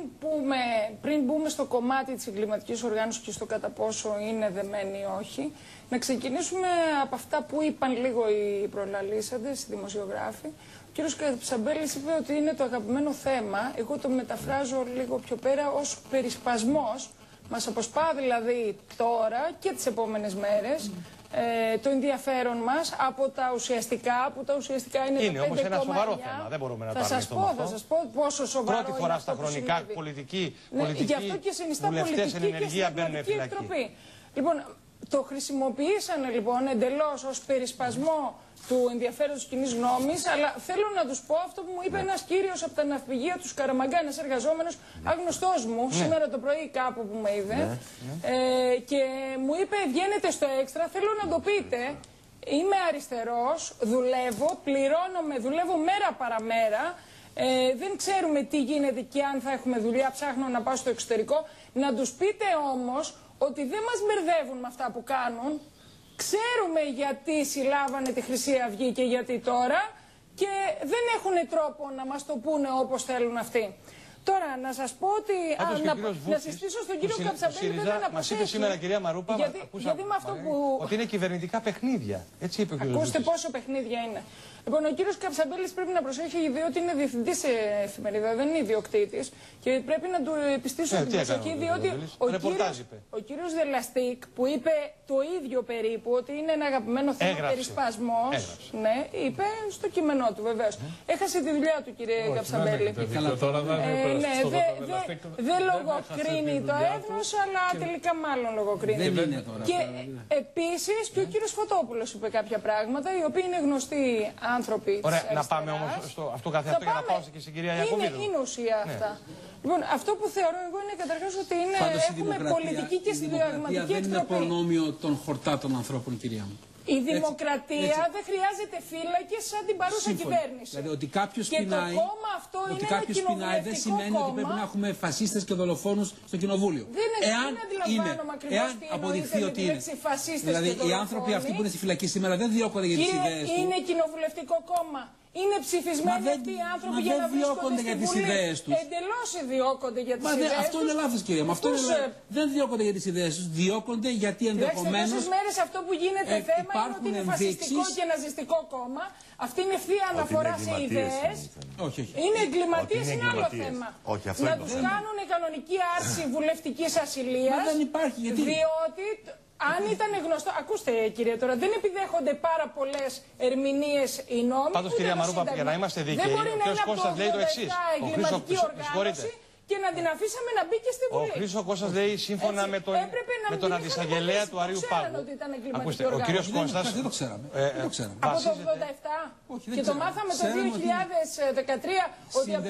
Πριν μπούμε στο κομμάτι της εγκληματικής οργάνωσης και στο κατά πόσο είναι δεμένη ή όχι, να ξεκινήσουμε από αυτά που είπαν λίγο οι προλαλήσαντες, οι δημοσιογράφοι. Ο κύριος Καψαμπέλης είπε ότι είναι το αγαπημένο θέμα. Εγώ το μεταφράζω λίγο πιο πέρα ως περισπασμός. Μας αποσπά δηλαδή τώρα και τις επόμενες μέρες το ενδιαφέρον μας από τα ουσιαστικά, που τα ουσιαστικά είναι το 5,9. Όμως ένα σοβαρό θέμα, δεν μπορούμε να το αρνηθούμε αυτό. Θα σας πω πόσο σοβαρό πρώτη φορά στα χρονικά πολιτικοί βουλευτές εν ενεργεία μπαίνουν φυλακή. Λοιπόν, το χρησιμοποίησαν λοιπόν εντελώς ως περισπασμό του ενδιαφέροντος κοινής γνώμης, αλλά θέλω να τους πω αυτό που μου είπε ένας κύριος από τα ναυπηγεία του Σκαραμαγκά, ένας εργαζόμενος άγνωστός μου, σήμερα το πρωί κάπου που με είδε, και μου είπε βγαίνετε στο Έξτρα, θέλω να το πείτε, είμαι αριστερός, δουλεύω, πληρώνομαι, δουλεύω μέρα παραμέρα, δεν ξέρουμε τι γίνεται και αν θα έχουμε δουλειά, ψάχνω να πάω στο εξωτερικό, να τους πείτε όμως ότι δεν μας μπερδεύουν με αυτά που κάνουν. Ξέρουμε γιατί συλλάβανε τη Χρυσή Αυγή και γιατί τώρα, και δεν έχουν τρόπο να μας το πούνε όπως θέλουν αυτοί. Τώρα, να σας πω ότι. Να συστήσω στον κύριο Καψαμπέλη να μας είπε σήμερα, κυρία Μαρούπα, γιατί με αυτό που. Ότι είναι κυβερνητικά παιχνίδια. Έτσι είπε ο κύριος. Ακούστε πόσο παιχνίδια είναι. Λοιπόν, ο κύριος Καψαμπέλης πρέπει να προσέχει, διότι είναι διευθυντής σε εφημερίδα, δεν είναι ιδιοκτήτης, και πρέπει να του επιστήσω την προσοχή, διότι ο κύριος Δελαστίκ, που είπε το ίδιο περίπου, ότι είναι ένα αγαπημένο θέμα περισπασμός, ναι, είπε στο κείμενό του βεβαίως. Έχασε τη δουλειά του, κύριε Καψαμπέλη. Δεν λογοκρίνει το έθνος, αλλά τελικά μάλλον λογοκρίνει. Και επίσης και ο κύριος Φωτόπουλος είπε κάποια πράγματα, οι οποίοι είναι γνωστοί άνθρωποι. Ωραία, να πάμε όμως στο αυτό καθεαυτό για να πάω και στην κυρία Ιακωβίδου. Είναι ουσία αυτά. Λοιπόν, αυτό που θεωρώ εγώ είναι καταρχάς ότι έχουμε πολιτική και συνταγματική εκτροπή. Δεν είναι προνόμιο των χορτάτων ανθρώπων, κυρία μου. Η δημοκρατία δεν χρειάζεται φύλακες σαν την παρούσα κυβέρνηση. Δηλαδή ότι κάποιος πεινάει, το κόμμα αυτό είναι δεν σημαίνει ότι πρέπει να έχουμε φασίστες και δολοφόνους στο κοινοβούλιο. Δεν αντιλαμβάνομαι ακριβώς τι αποδειχθεί ότι είναι. Δηλαδή οι άνθρωποι αυτοί που είναι στη φυλακή σήμερα δεν διώκονται για τις ιδέες τους. Είναι κοινοβουλευτικό κόμμα. Είναι ψηφισμένοι αυτοί οι άνθρωποι για να βρίσκονται στη Βουλή. Εντελώς διώκονται για τις ιδέες τους. Αυτό είναι λάθος, κυρία μου. Δεν διώκονται για τις ιδέες τους. Διώκονται γιατί ενδεχομένως. Τόσες μέρες αυτό που γίνεται θέμα είναι ότι είναι φασιστικό και ναζιστικό κόμμα. Αυτή είναι ευθεία αναφορά σε ιδέες. Είναι εγκληματίες, είναι άλλο θέμα. Να τους κάνουν κανονική άρση βουλευτικής ασυλίας. Δεν υπάρχει γιατί. Διότι. Αν ήταν γνωστό. Ακούστε, κύριε, τώρα δεν επιδέχονται πάρα πολλές ερμηνείες οι νόμοι. Πάντως, κυρία Μαρούπα, για να είμαστε δίκαιοι, δεν μπορεί ο να είναι από το 87 λέει το εξής. εγκληματική οργάνωση και να την αφήσαμε να μπει και στη Βουλή. Ο Χρήστος Κώστας λέει σύμφωνα με τον αντισαγγελέα του Αρείου Πάγου. Ακούστε, ο κύριος Κώστας. Δεν το ξέραμε. Από το 87 και το μάθαμε το 2013 ότι από το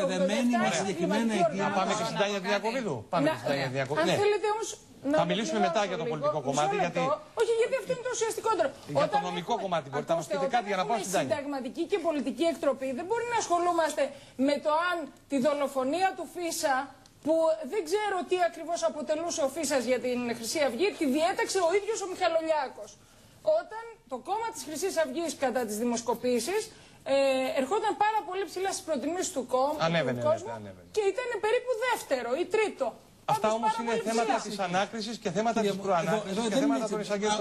87 να πάμε και στην Τάνια Ιακωβίδου. Αν θέλετε όμως. Θα μιλήσουμε μετά για το πολιτικό κομμάτι. Όχι, γιατί αυτό είναι το ουσιαστικότερο. Για το νομικό κομμάτι μπορείτε να μας πείτε κάτι για να πάω στην Τάνια. Συνταγματική και πολιτική εκτροπή δεν μπορεί να ασχολούμαστε με το αν τη δολοφονία του Φίσα, που δεν ξέρω τι ακριβώς αποτελούσε ο Φίσας για την Χρυσή Αυγή, τη διέταξε ο ίδιος ο Μιχαλολιάκος. Όταν το κόμμα της Χρυσής Αυγής κατά τις δημοσκοπήσεις ερχόταν πάρα πολύ ψηλά στις προτιμήσεις του κόσμου και ήταν περίπου δεύτερο ή τρίτο. Αυτά όμως είναι θέματα της ανάκρισης και θέματα της προανάκρισης και θέματα των εισαγγελίων.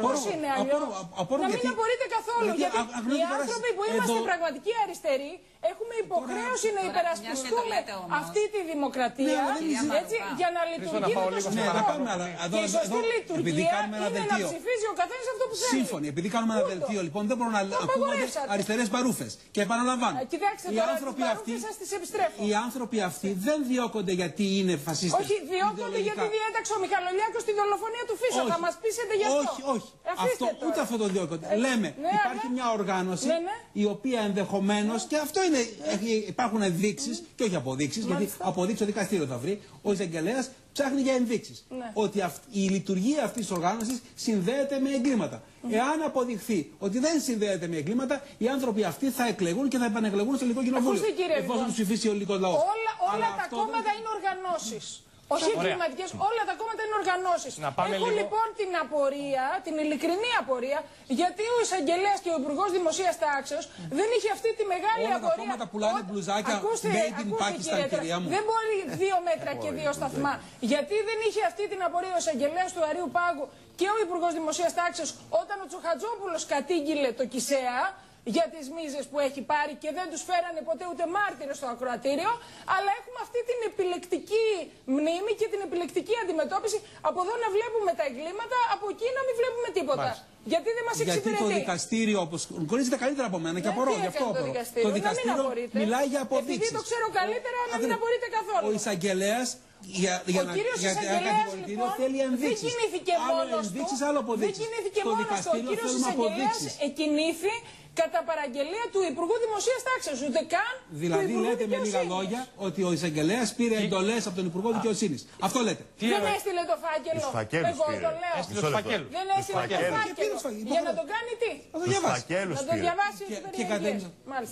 Να μην απορείτε καθόλου, γιατί οι άνθρωποι που είμαστε πραγματικοί αριστεροί έχουμε υποχρέωση να υπερασπιστούμε αυτή τη δημοκρατία για να λειτουργεί με το σωστό. Και η σωστή λειτουργία είναι να ψηφίζει ο καθένας αυτό που θέλει. Σύμφωνοι. Επειδή κάνουμε ένα δελτίο, λοιπόν, δεν μπορούμε να ακούμε αριστερές μπαρούφες. Και επαναλαμβάνω. Κοιτάξτε, οι άνθρωποι αυτοί δεν διώκονται γιατί είναι φασίστες. Όχι, διώκονται γιατί διέταξε ο Μιχαλολιάκος τη δολοφονία του Φίσα. Θα μας πείσετε γι' αυτό. Όχι. Ούτε αυτό το διώκονται. Λέμε, υπάρχει μια οργάνωση η οποία ενδεχομένως, και αυτό είναι, υπάρχουν ενδείξεις και όχι αποδείξεις, γιατί αποδείξεις το δικαστήριο θα βρει, ο εισαγγελέας ψάχνει για ενδείξεις. Ότι η λειτουργία αυτής της οργάνωσης συνδέεται με εγκλήματα. Εάν αποδειχθεί ότι δεν συνδέεται με εγκλήματα, οι άνθρωποι αυτοί θα εκλεγούν και θα επανεκλεγούν στο ελληνικό κοινοβούλιο. Εφόσον τους ψηφίσει ο ελληνικός λαός. Όλα τα κόμματα είναι οργανώσεις. Όχι εγκληματικές, όλα τα κόμματα είναι οργανώσεις. Έχω λοιπόν την απορία, την ειλικρινή απορία, γιατί ο εισαγγελέας και ο Υπουργός Δημοσίας Τάξεως δεν είχε αυτή τη μεγάλη απορία. Όλα τα κόμματα πουλάνε μπλουζάκια made in Pakistan, κυρία μου. Δεν μπορεί 2 μέτρα και 2 σταθμά. Γιατί δεν είχε αυτή την απορία ο εισαγγελέας του Αρείου Πάγου και ο Υπουργός Δημοσίας Τάξεως όταν ο Τσοχατζόπουλος κατήγγειλε το ΚΙΣΕΑ για τις μίζες που έχει πάρει και δεν τους φέρανε ποτέ ούτε μάρτυρες στο ακροατήριο, αλλά έχουμε αυτή την επιλεκτική μνήμη και την επιλεκτική αντιμετώπιση, από εδώ να βλέπουμε τα εγκλήματα, από εκεί να μην βλέπουμε τίποτα. Γιατί δεν μας εξυπηρετεί. Γιατί το δικαστήριο, όπως γνωρίζετε καλύτερα από μένα και απορώ γι' αυτό. Το δικαστήριο μιλάει για αποδείξεις. Επειδή το ξέρω καλύτερα, να μην απορείτε καθόλου. Ο εισαγγελέας για ένα κατηγορητήριο θέλει ενδείξεις. Δεν κινήθηκε μόνος του. Δεν κινήθηκε μόνος του. Ο κύριος εισαγγελέας εκκινήθη κατά παραγγελία του Υπουργού Δημοσίας Τάξεως, ούτε καν δηλαδή του Υπουργού λέτε με λίγα λόγια ότι ο εισαγγελέας πήρε εντολές από τον Υπουργό Δικαιοσύνης. Αυτό λέτε. Δεν έστειλε το φάκελο. Εγώ το λέω. Δεν έστειλε το φάκελο. Για να το κάνει τι. Να το διαβάσει τις περιεργίες.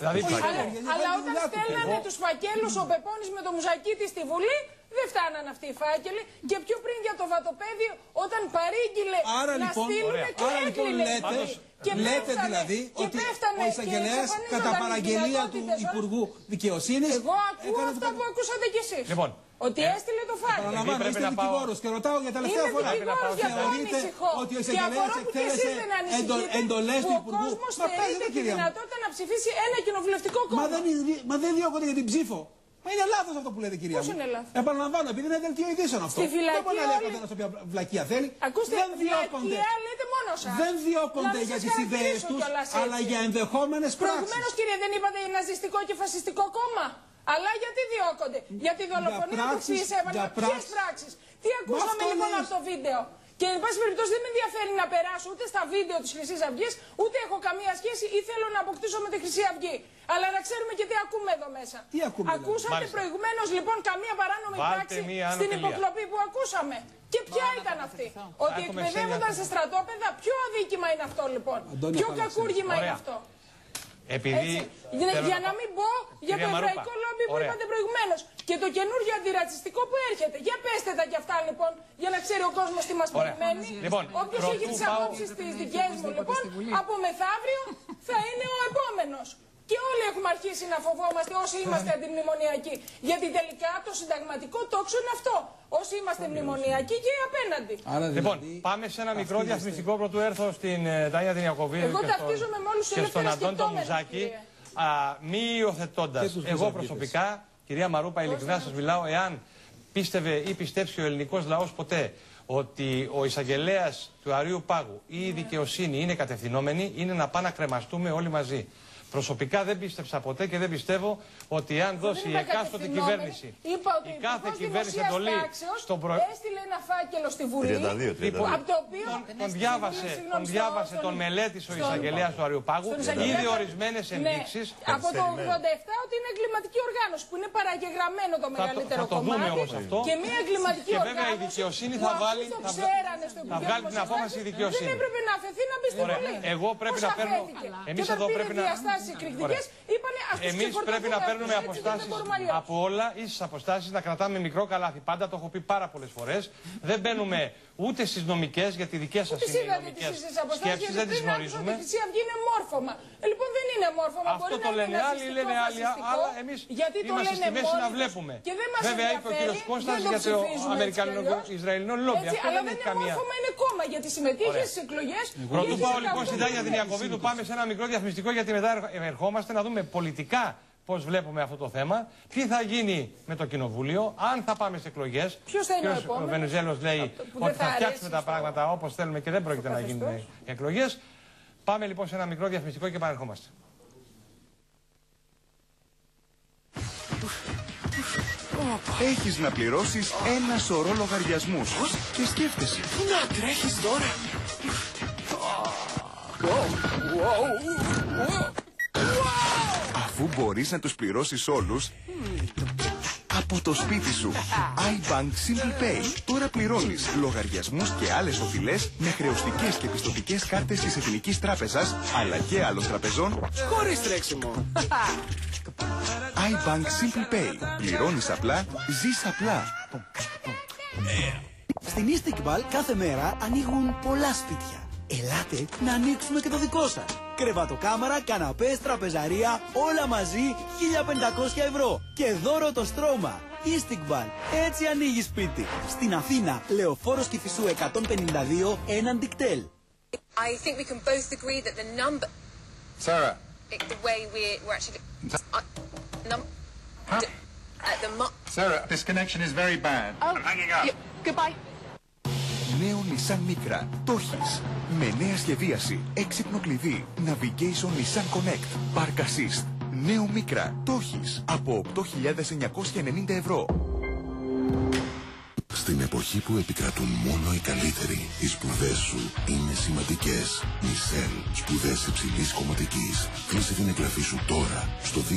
Αλλά όταν στέλνανε τους φακέλους ο Πεπώνης με το Μουζακίτη στη Βουλή, δεν φτάναν αυτοί οι φάκελοι. Και πιο πριν για το βατοπέδιο, όταν παρήγγειλε να στείλουν και έκλεινε. Και λέτε δηλαδή ότι ο εισαγγελέας κατά παραγγελία του Υπουργού Δικαιοσύνης. Εγώ ακούω αυτά που ακούσατε κι εσείς. Ότι έστειλε το φάκελο. Παραλαμβάνω, είστε δικηγόρος και ρωτάω για τελευταία φορά. Θεωρείτε ότι ο εισαγγελέας εκτέλεσε εντολές του Υπουργού. Ο κόσμος θεωρείται τη δυνατότητα να ψηφίσει ένα κοινοβουλευτικό κόμμα. Μα δεν διώκονται για την ψήφο. Μα είναι λάθος αυτό που λέτε, κυρία μου. Πώς είναι λάθος? Επαναλαμβάνω, επειδή είναι δελτίο ειδήσεων αυτό. Στη φυλακή δεν μπορεί να λέει ο καθένας όποια βλακεία θέλει. Ακούστε, δεν διώκονται. Λέτε μόνο σας. Δεν διώκονται για τις ιδέες τους, αλλά για ενδεχόμενες πράξεις. Προηγουμένως, κύριε, δεν είπατε ναζιστικό και φασιστικό κόμμα. Αλλά γιατί διώκονται? Για τη δολοφονία του Φίσα, ποιες πράξεις? Τι ακούσαμε λοιπόν από το βίντεο? Και εν πάση περιπτώσει δεν με ενδιαφέρει να περάσω ούτε στα βίντεο της Χρυσής Αυγής, ούτε έχω καμία σχέση ή θέλω να αποκτήσω με τη Χρυσή Αυγή. Αλλά να ξέρουμε και τι ακούμε εδώ μέσα. Τι ακούμε, ακούσατε προηγουμένως λοιπόν καμία παράνομη πράξη στην υποκλοπή που ακούσαμε? Και ποια ήταν αυτή? Ότι εκπαιδεύονταν σε στρατόπεδα? Ποιο αδίκημα είναι αυτό λοιπόν? Ποιο κακούργημα είναι αυτό? Για να μην πω για το εβραϊκό λόμπι που είπατε προηγουμένως. Και το καινούργιο αντιρατσιστικό που έρχεται. Για πέστε τα κι αυτά λοιπόν, για να ξέρει ο κόσμος τι μας περιμένει. Όποιος έχει τις απόψεις τις δικές μου λοιπόν, από μεθαύριο θα είναι ο επόμενος. Και όλοι έχουμε αρχίσει να φοβόμαστε όσοι είμαστε αντιμνημονιακοί. Γιατί τελικά το συνταγματικό τόξο είναι αυτό. Όσοι είμαστε μνημονιακοί και απέναντι. Λοιπόν, πάμε σε ένα μικρό διαφημιστικό πρωτού έρθω στην Τάνια την Ιακωβίδου και στον Αντών τον Μουζάκη. Μη υιοθετώντας. Εγώ προσωπικά, κυρία Μαρούπα, ειλικρινά σας μιλάω, εάν πίστευε ή πιστέψει ο ελληνικός λαός ποτέ ότι ο εισαγγελέας του Αρείου Πάγου ή η δικαιοσύνη είναι κατευθυνόμενοι, είναι να πάνε να κρεμαστούμε όλοι μαζί. Προσωπικά δεν πίστεψα ποτέ και δεν πιστεύω ότι αν δώσει η εκάστοτε κυβέρνηση, η κάθε κυβέρνηση εντολή στον έστειλε ένα φάκελο στη Βουλή, από το οποίο τον διάβασε, τον μελέτησε ο εισαγγελέας του Αρείου Πάγου, είδε ορισμένες ενδείξεις. Από το 87 ότι είναι εγκληματική οργάνωση, που είναι παραγεγραμμένο το μεγαλύτερο κομμάτι. Και μια εγκληματική οργάνωση. Και βέβαια η δικαιοσύνη θα βγάλει την απόφαση η δικαιοσύνη. Δεν έπρεπε να αφαιθεί να μπει στη Βουλή. Εγώ πρέπει να παίρνω. Εμείς εδώ πρέπει να. Εκρηκτικές, είπανε Εμείς πρέπει να παίρνουμε αποστάσεις από όλα, ίσες αποστάσεις, να κρατάμε μικρό καλάθι. Πάντα το έχω πει πάρα πολλές φορές. Δεν μπαίνουμε ούτε στις νομικές, γιατί δικές σας είναι οι νομικές σκέψεις, δεν τις γνωρίζουμε. Η Χρυσή Αυγή είναι μόρφωμα. Λοιπόν, δεν είναι μόρφωμα. Αυτό το λένε άλλοι, λένε άλλοι, αλλά εμείς είμαστε στη μέση να βλέπουμε. Βέβαια, είπε ο κύριος Κώστας για το Αμερικανο-Ισραηλινό λόμπι. Αλλά δεν είναι μόρφωμα, είναι κόμμα, γιατί συμμετείχε στις εκλογές. Πρωτού πάω λοιπόν στην Τάνια την Ιακωβίδου, πάμε σε ένα μικρό διαφημιστικό, γιατί μετά ερχόμαστε να δούμε πολιτικά πώς βλέπουμε αυτό το θέμα, τι θα γίνει με το Κοινοβούλιο, αν θα πάμε σε εκλογές. Ποιος θα είναι ο επόμενος? Ο Βενιζέλος λέει ότι θα φτιάξουμε τα πράγματα όπως θέλουμε και δεν πρόκειται να γίνουν εκλογές. Πάμε λοιπόν σε ένα μικρό διαφημιστικό και επανερχόμαστε. Έχεις να πληρώσεις ένα σωρό λογαριασμούς και σκέφτεσαι. Να τρέχεις τώρα. Αφού μπορείς να τους πληρώσεις όλους από το σπίτι σου. iBank Simple Pay. Τώρα πληρώνεις λογαριασμούς και άλλες οφειλές με χρεωστικές και πιστωτικές κάρτες της Εθνικής Τράπεζας αλλά και άλλων τραπεζών χωρίς τρέξιμο. iBank Simple Pay. Πληρώνεις απλά, ζεις απλά. Στην Istiqbal κάθε μέρα ανοίγουν πολλά σπίτια. Ελάτε να ανοίξουμε και το δικό σας. Κρεβατοκάμαρα, καναπές, τραπεζαρία, όλα μαζί 1.500 ευρώ. Και δώρο το στρώμα. Istiqbal. Έτσι ανοίγει σπίτι. Στην Αθήνα, Λεωφόρος Κηφισού 152, έναν Diktel. I think we can both agree that the number... Sarah. The way we're actually... Sarah, this connection is very bad. I'm hanging up. Goodbye. Νέο Nissan Micra. Το έχεις. Με νέα σχεδίαση, έξυπνο κλειδί, Navigation Nissan Connect, Park Assist. Νέο Micra. Το έχεις. Από 8.990 ευρώ. Στην εποχή που επικρατούν μόνο οι καλύτεροι, οι σπουδές σου είναι σημαντικές. Μισελ, σπουδές υψηλής κομματικής. Κλείσε την εγγραφή σου τώρα στο 211 300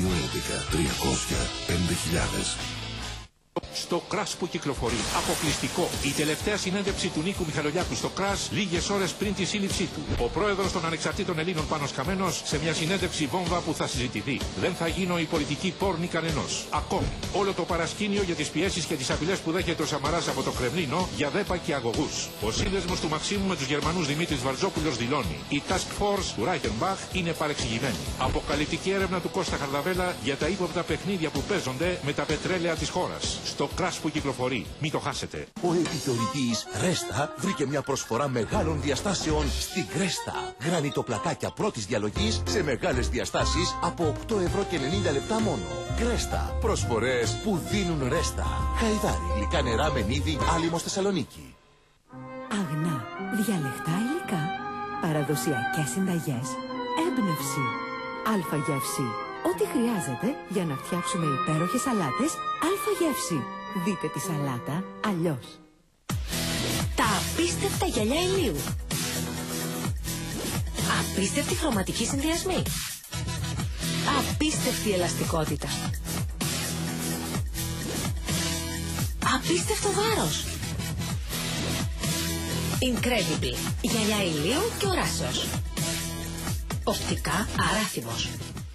5000. Στο Crash που κυκλοφορεί. Αποκλειστικό. Η τελευταία συνέντευξη του Νίκου Μιχαλολιάκου στο Crash λίγες ώρες πριν τη σύλληψή του. Ο πρόεδρος των Ανεξαρτήτων Ελλήνων Πάνος Καμένος σε μια συνέντευξη βόμβα που θα συζητηθεί. Δεν θα γίνω η πολιτική πόρνη κανενός. Ακόμη. Όλο το παρασκήνιο για τις πιέσεις και τις απειλές που δέχεται ο Σαμαράς από το Κρεμλίνο για δέπα και αγωγούς. Ο σύνδεσμος του Μαξίμου με τους Γερμανούς Δημήτρης Βαρτζόπουλος δηλώνει. Η Task Force του Ράιχενμπαχ είναι παρεξηγημένη. Αποκαλυπτική έρευνα του Κώστα Χαρδαβέλα για τα ύποπτα παιχνίδια που παίζονται με τα πετρέλαια της χώρας. Στο Crash που κυκλοφορεί. Μην το χάσετε. Ο επιθεωρητής Ρέστα βρήκε μια προσφορά μεγάλων διαστάσεων στην Κρέστα. Γρανιτοπλακάκια πρώτης διαλογής σε μεγάλες διαστάσεις από 8 ευρώ και 90 λεπτά μόνο. Κρέστα. Προσφορές που δίνουν Ρέστα. Χαϊδάρι, γλυκά νερά με νύδι, Άλυμος Θεσσαλονίκη. Αγνά, διαλεκτά υλικά, παραδοσιακές συνταγές, έμπνευση, αλφαγεύση. Ό,τι χρειάζεται για να φτιάξουμε υπέροχες σαλάτες αλφαγεύση. Δείτε τη σαλάτα αλλιώς. Τα απίστευτα γυαλιά ηλίου. Απίστευτη χρωματική συνδυασμή. Απίστευτη ελαστικότητα. Απίστευτο βάρος. Incredible. Γυαλιά ηλίου και οράσεως. Οπτικά Αράφιμος.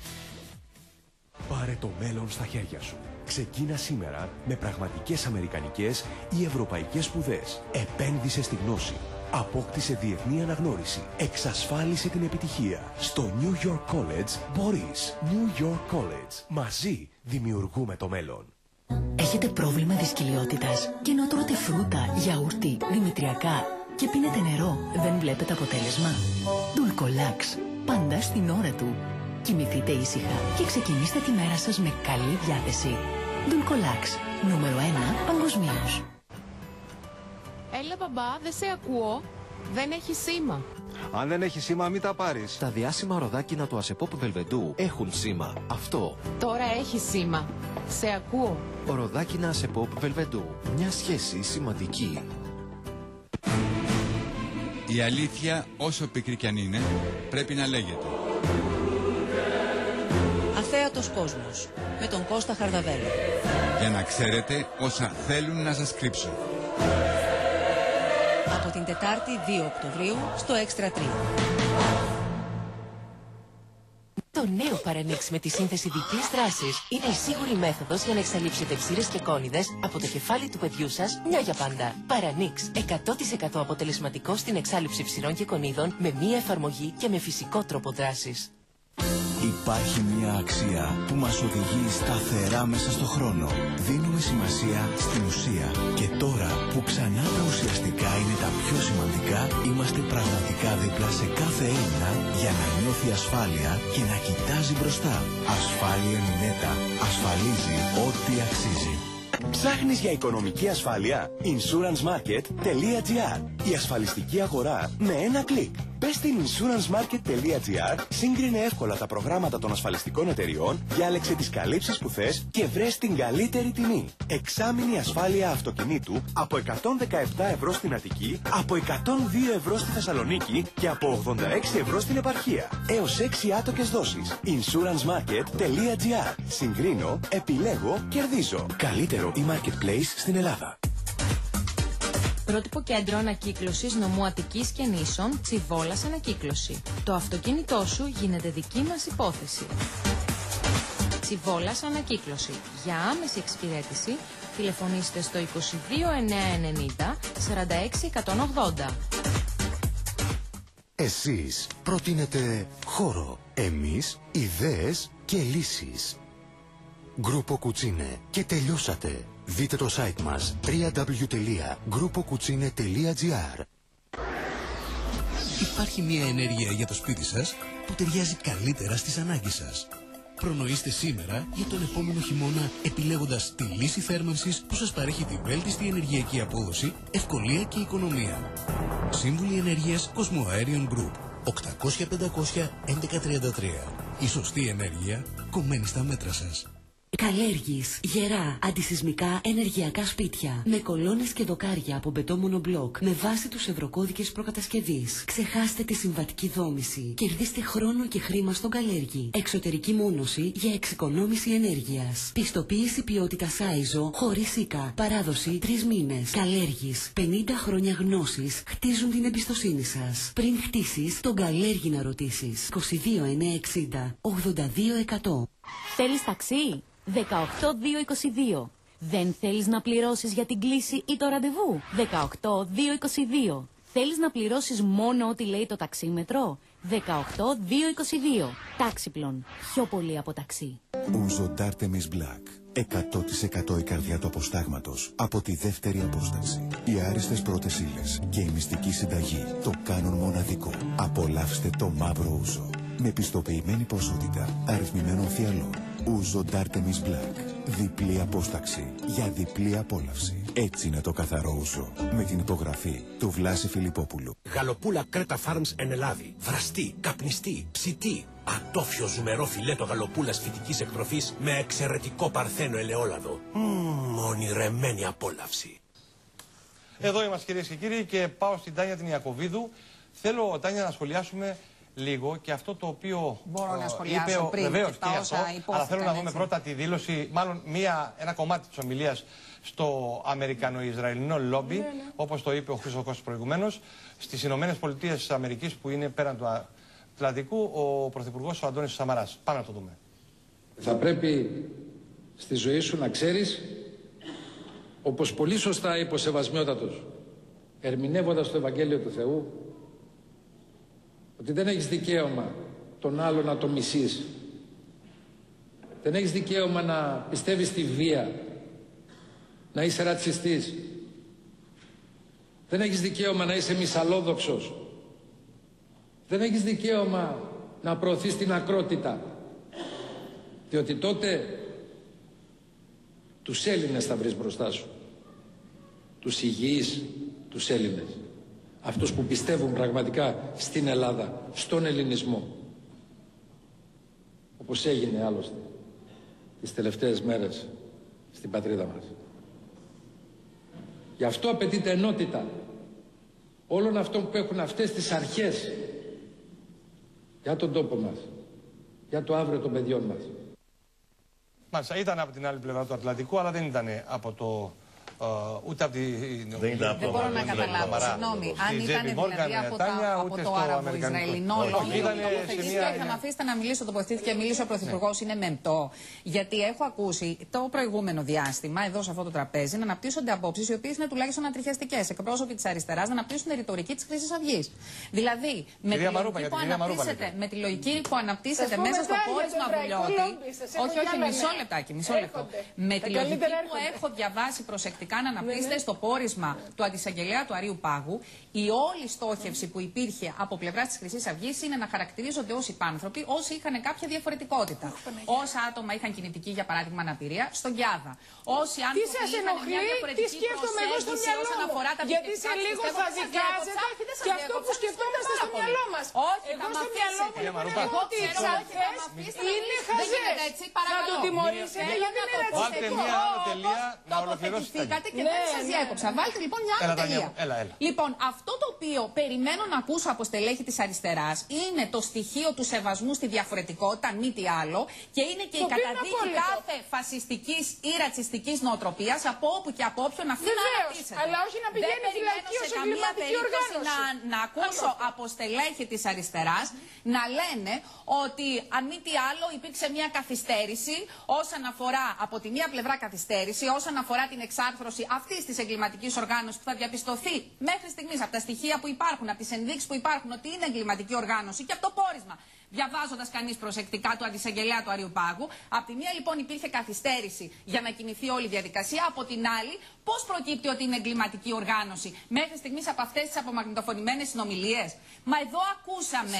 Πάρε το μέλλον στα χέρια σου. Ξεκίνα σήμερα με πραγματικές αμερικανικές ή ευρωπαϊκές σπουδές. Επένδυσε στη γνώση. Απόκτησε διεθνή αναγνώριση. Εξασφάλισε την επιτυχία. Στο New York College μπορείς. New York College. Μαζί δημιουργούμε το μέλλον. Έχετε πρόβλημα δυσκολιότητας και ενώ τρώτε φρούτα, γιαούρτι, δημητριακά και πίνετε νερό, δεν βλέπετε αποτέλεσμα? Dulcolax. Πάντα στην ώρα του. Κοιμηθείτε ήσυχα και ξεκινήστε τη μέρα σας με καλή διάθεση. Dulcolax. Νούμερο 1 παγκοσμίως. Έλα μπαμπά, δεν σε ακούω. Δεν έχει σήμα. Αν δεν έχει σήμα, μην τα πάρεις. Τα διάσημα ροδάκινα του Ασεπόπ Βελβεντού έχουν σήμα. Αυτό. Τώρα έχει σήμα. Σε ακούω. Ροδάκινα Ασεπόπ Βελβεντού. Μια σχέση σημαντική. Η αλήθεια, όσο πικρή κι αν είναι, πρέπει να λέγεται. Αθέατος κόσμος. Με τον Κώστα Χαρδαβέλα. Για να ξέρετε όσα θέλουν να σας κρύψουν. Από την Τετάρτη 2 Οκτωβρίου στο Extra 3. Το νέο Παρανίξ με τη σύνθεση διπλής δράσης είναι η σίγουρη μέθοδος για να εξαλείψετε ξύρες και κόνιδες από το κεφάλι του παιδιού σας μια για πάντα. Παρανίξ, 100% αποτελεσματικό στην εξάλειψη ψυρών και κονίδων με μία εφαρμογή και με φυσικό τρόπο δράσης. Υπάρχει μια αξία που μας οδηγεί σταθερά μέσα στο χρόνο. Δίνουμε σημασία στην ουσία. Και τώρα που ξανά τα ουσιαστικά είναι τα πιο σημαντικά, είμαστε πραγματικά δίπλα σε κάθε Έλληνα για να νιώθει ασφάλεια και να κοιτάζει μπροστά. Ασφάλεια Νινέτα. Ασφαλίζει ό,τι αξίζει. Ψάχνεις για οικονομική ασφάλεια? insurancemarket.gr. Η ασφαλιστική αγορά με ένα κλικ. Μπες στην insurancemarket.gr, σύγκρινε εύκολα τα προγράμματα των ασφαλιστικών εταιριών, διάλεξε τις καλύψεις που θες και βρες την καλύτερη τιμή. Εξάμηνη ασφάλεια αυτοκινήτου από 117 ευρώ στην Αττική, από 102 ευρώ στη Θεσσαλονίκη και από 86 ευρώ στην επαρχία. Έως 6 άτοκες δόσεις. insurancemarket.gr. Συγκρίνω, επιλέγω, κερδίζω. Καλύτερο e-marketplace στην Ελλάδα. Πρότυπο κέντρο ανακύκλωσης νομού Αττικής και Νήσων, Τσιβόλας Ανακύκλωση. Το αυτοκίνητό σου γίνεται δική μας υπόθεση. Τσιβόλας Ανακύκλωση. Για άμεση εξυπηρέτηση, τηλεφωνήστε στο 22 990 46 180. Εσείς προτείνετε χώρο, εμείς ιδέες και λύσεις. Γκρούπο Κουτσίνε και τελειώσατε. Δείτε το site μας www.groupocucine.gr. Υπάρχει μια ενέργεια για το σπίτι σας που ταιριάζει καλύτερα στις ανάγκες σας. Προνοήστε σήμερα για τον επόμενο χειμώνα επιλέγοντας τη λύση θέρμανσης που σας παρέχει τη βέλτιστη ενεργειακή απόδοση, ευκολία και οικονομία. Σύμβουλοι ενέργειας Κοσμοαέριον Group. 800-500-1133. Η σωστή ενέργεια κομμένη στα μέτρα σας. Καλέργης, γερά, αντισυσμικά ενεργειακά σπίτια. Με κολόνες και δοκάρια από μπετό μονομπλοκ. Με βάση τους ευρωκώδικες προκατασκευής. Ξεχάστε τη συμβατική δόμηση. Κερδίστε χρόνο και χρήμα στον Καλέργη. Εξωτερική μόνωση για εξοικονόμηση ενέργειας. Πιστοποίηση ποιότητας ISO χωρίς ΙΚΑ. Παράδοση 3 μήνες. Καλέργης, 50 χρόνια γνώσης χτίζουν την εμπιστοσύνη σας. Πριν χτίσεις, τον Καλέργη να ρωτήσεις. 22 960 82 100. Θέλεις ταξί? 18222. Δεν θέλεις να πληρώσεις για την κλήση ή το ραντεβού? 18222. Θέλεις να πληρώσεις μόνο ό,τι λέει το ταξίμετρο? 18222. Τάξιπλον. Πιο πολύ από ταξί. Ούζο Ντάρτεμις Black. 100% η καρδιά του αποστάγματος από τη δεύτερη απόσταση. Οι άριστες πρώτες ύλες και η μυστική συνταγή το κάνουν μοναδικό. Απολαύστε το μαύρο ούζο. Με πιστοποιημένη ποσότητα αριθμημένων φιαλών. Ούζο Ντάρτεμις Black. Διπλή απόσταξη για διπλή απόλαυση. Έτσι είναι το καθαρό ούζο. Με την υπογραφή του Βλάση Φιλιππόπουλου. Γαλοπούλα Κρέτα Farms εν Ελλάδη. Βραστή, καπνιστή, ψητή. Ατόφιο ζουμερό φιλέτο γαλοπούλας φυτικής εκτροφής με εξαιρετικό παρθένο ελαιόλαδο. Ονειρεμένη απόλαυση. Εδώ είμαστε κυρίες και κύριοι και πάω στην Τάνια την Ιακωβίδου. Θέλω, Τάνια, να σχολιάσουμε λίγο και αυτό το οποίο είπε βεβαίως και αυτό, αλλά θέλω να δούμε πρώτα τη δήλωση, μάλλον ένα κομμάτι της ομιλίας στο Αμερικανο-Ισραηλινό λόμπι, όπως το είπε ο Χρήστος Κώστας προηγουμένως, στις Ηνωμένες Πολιτείες της Αμερικής που είναι πέραν του Ατλαντικού, ο Πρωθυπουργός ο Αντώνης Σαμαράς. Πάμε να το δούμε. Θα πρέπει στη ζωή σου να ξέρεις, όπως πολύ σωστά είπε ο Σεβασμιότατος, ερμηνεύοντας το Ευαγγέλιο του Θεού, ότι δεν έχεις δικαίωμα τον άλλο να το μισείς. Δεν έχεις δικαίωμα να πιστεύεις στη βία, να είσαι ρατσιστής. Δεν έχεις δικαίωμα να είσαι μυσαλλόδοξος. Δεν έχεις δικαίωμα να προωθείς την ακρότητα. Διότι τότε τους Έλληνες θα βρεις μπροστά σου. Τους υγιείς, τους Έλληνες. Αυτούς που πιστεύουν πραγματικά στην Ελλάδα, στον ελληνισμό. Όπως έγινε άλλωστε τις τελευταίες μέρες στην πατρίδα μας. Γι' αυτό απαιτείται ενότητα όλων αυτών που έχουν αυτές τις αρχές για τον τόπο μας, για το αύριο των παιδιών μας. Μάλιστα, ήταν από την άλλη πλευρά του Ατλαντικού, αλλά δεν ήταν από το ούτε από την. Δεν μπορώ να καταλάβω. Συγγνώμη. Αν ήταν δηλαδή από το Άραβο-Ισραηλινό λόγο, θα με αφήσετε να μιλήσω, τοποθετήθηκε, μίλησε ο Πρωθυπουργός, είναι μεμπτό. Γιατί έχω ακούσει το προηγούμενο διάστημα, εδώ σε αυτό το τραπέζι, να αναπτύσσονται απόψεις οι οποίες είναι τουλάχιστον ανατριχιαστικές. Εκπρόσωποι της αριστεράς να αναπτύσσουν ρητορική της Χρυσής Αυγής. Δηλαδή, με τη λογική που αναπτύσσεται μέσα στο πόρισμα Βουλιώτη. Όχι, μισό λεπτό. Με τη λογική που έχω διαβάσει προσεκτικά να αναπτύσσεται στο πόρισμα του αντισαγγελέα του Αρείου Πάγου, η όλη στόχευση που υπήρχε από πλευράς της Χρυσής Αυγής είναι να χαρακτηρίζονται ως υπάνθρωποι όσοι είχαν κάποια διαφορετικότητα. Όσα άτομα είχαν κινητική, για παράδειγμα, αναπηρία, στον Κιάδα. Όσοι άνθρωποι είχαν μια διαφορετική προσέγγιση όσον αφορά τα γιατί σε λίγο θα δικάζετε και αυτό που σκεφτόμαστε στο μυαλό μας. Όχι, εγώ στο μυαλό μου εγώ ότι οι Ξαρθές είναι χαζές. Θα το τιμωρήσετε γιατί είναι ρατσιστικό. Βάλτε μια άλλη τελεία να ολοκληρώσετε. Και δεν σας διέκοψα. Βάλτε λοιπόν μια άλλη τελεία. Λοιπόν, αυτό το οποίο περιμένω να ακούσω από στελέχη της αριστεράς είναι το στοιχείο του σεβασμού στη διαφορετικότητα, μη τι άλλο, και είναι και η καταδίκη κάθε φασιστικής ή ρατσιστικής νοοτροπίας από όπου και από όποιον αυτή να αναπτύσσεται. Αλλά όχι να πηγαίνει φυλακή ως εγκληματική οργάνωση. Να ακούσω από στελέχη της αριστεράς να λένε ότι αν μη τι άλλο υπήρξε μια καθυστέρηση όσον αφορά από τη μία πλευρά καθυστέρηση, όσον αφορά την εξάρθρωση αυτής της εγκληματικής οργάνωσης που θα διαπιστωθεί μέχρι στιγμής από τα στοιχεία που υπάρχουν, από τις ενδείξεις που υπάρχουν ότι είναι εγκληματική οργάνωση και από το πόρισμα. Διαβάζοντας κανείς προσεκτικά του αντισαγγελέα του Αρείου Πάγου. Απ' τη μία λοιπόν υπήρχε καθυστέρηση για να κινηθεί όλη η διαδικασία. Από την άλλη, πώς προκύπτει ότι είναι εγκληματική οργάνωση μέχρι στιγμής από αυτές τις απομαγνητοφωνημένες συνομιλίες? Μα εδώ ακούσαμε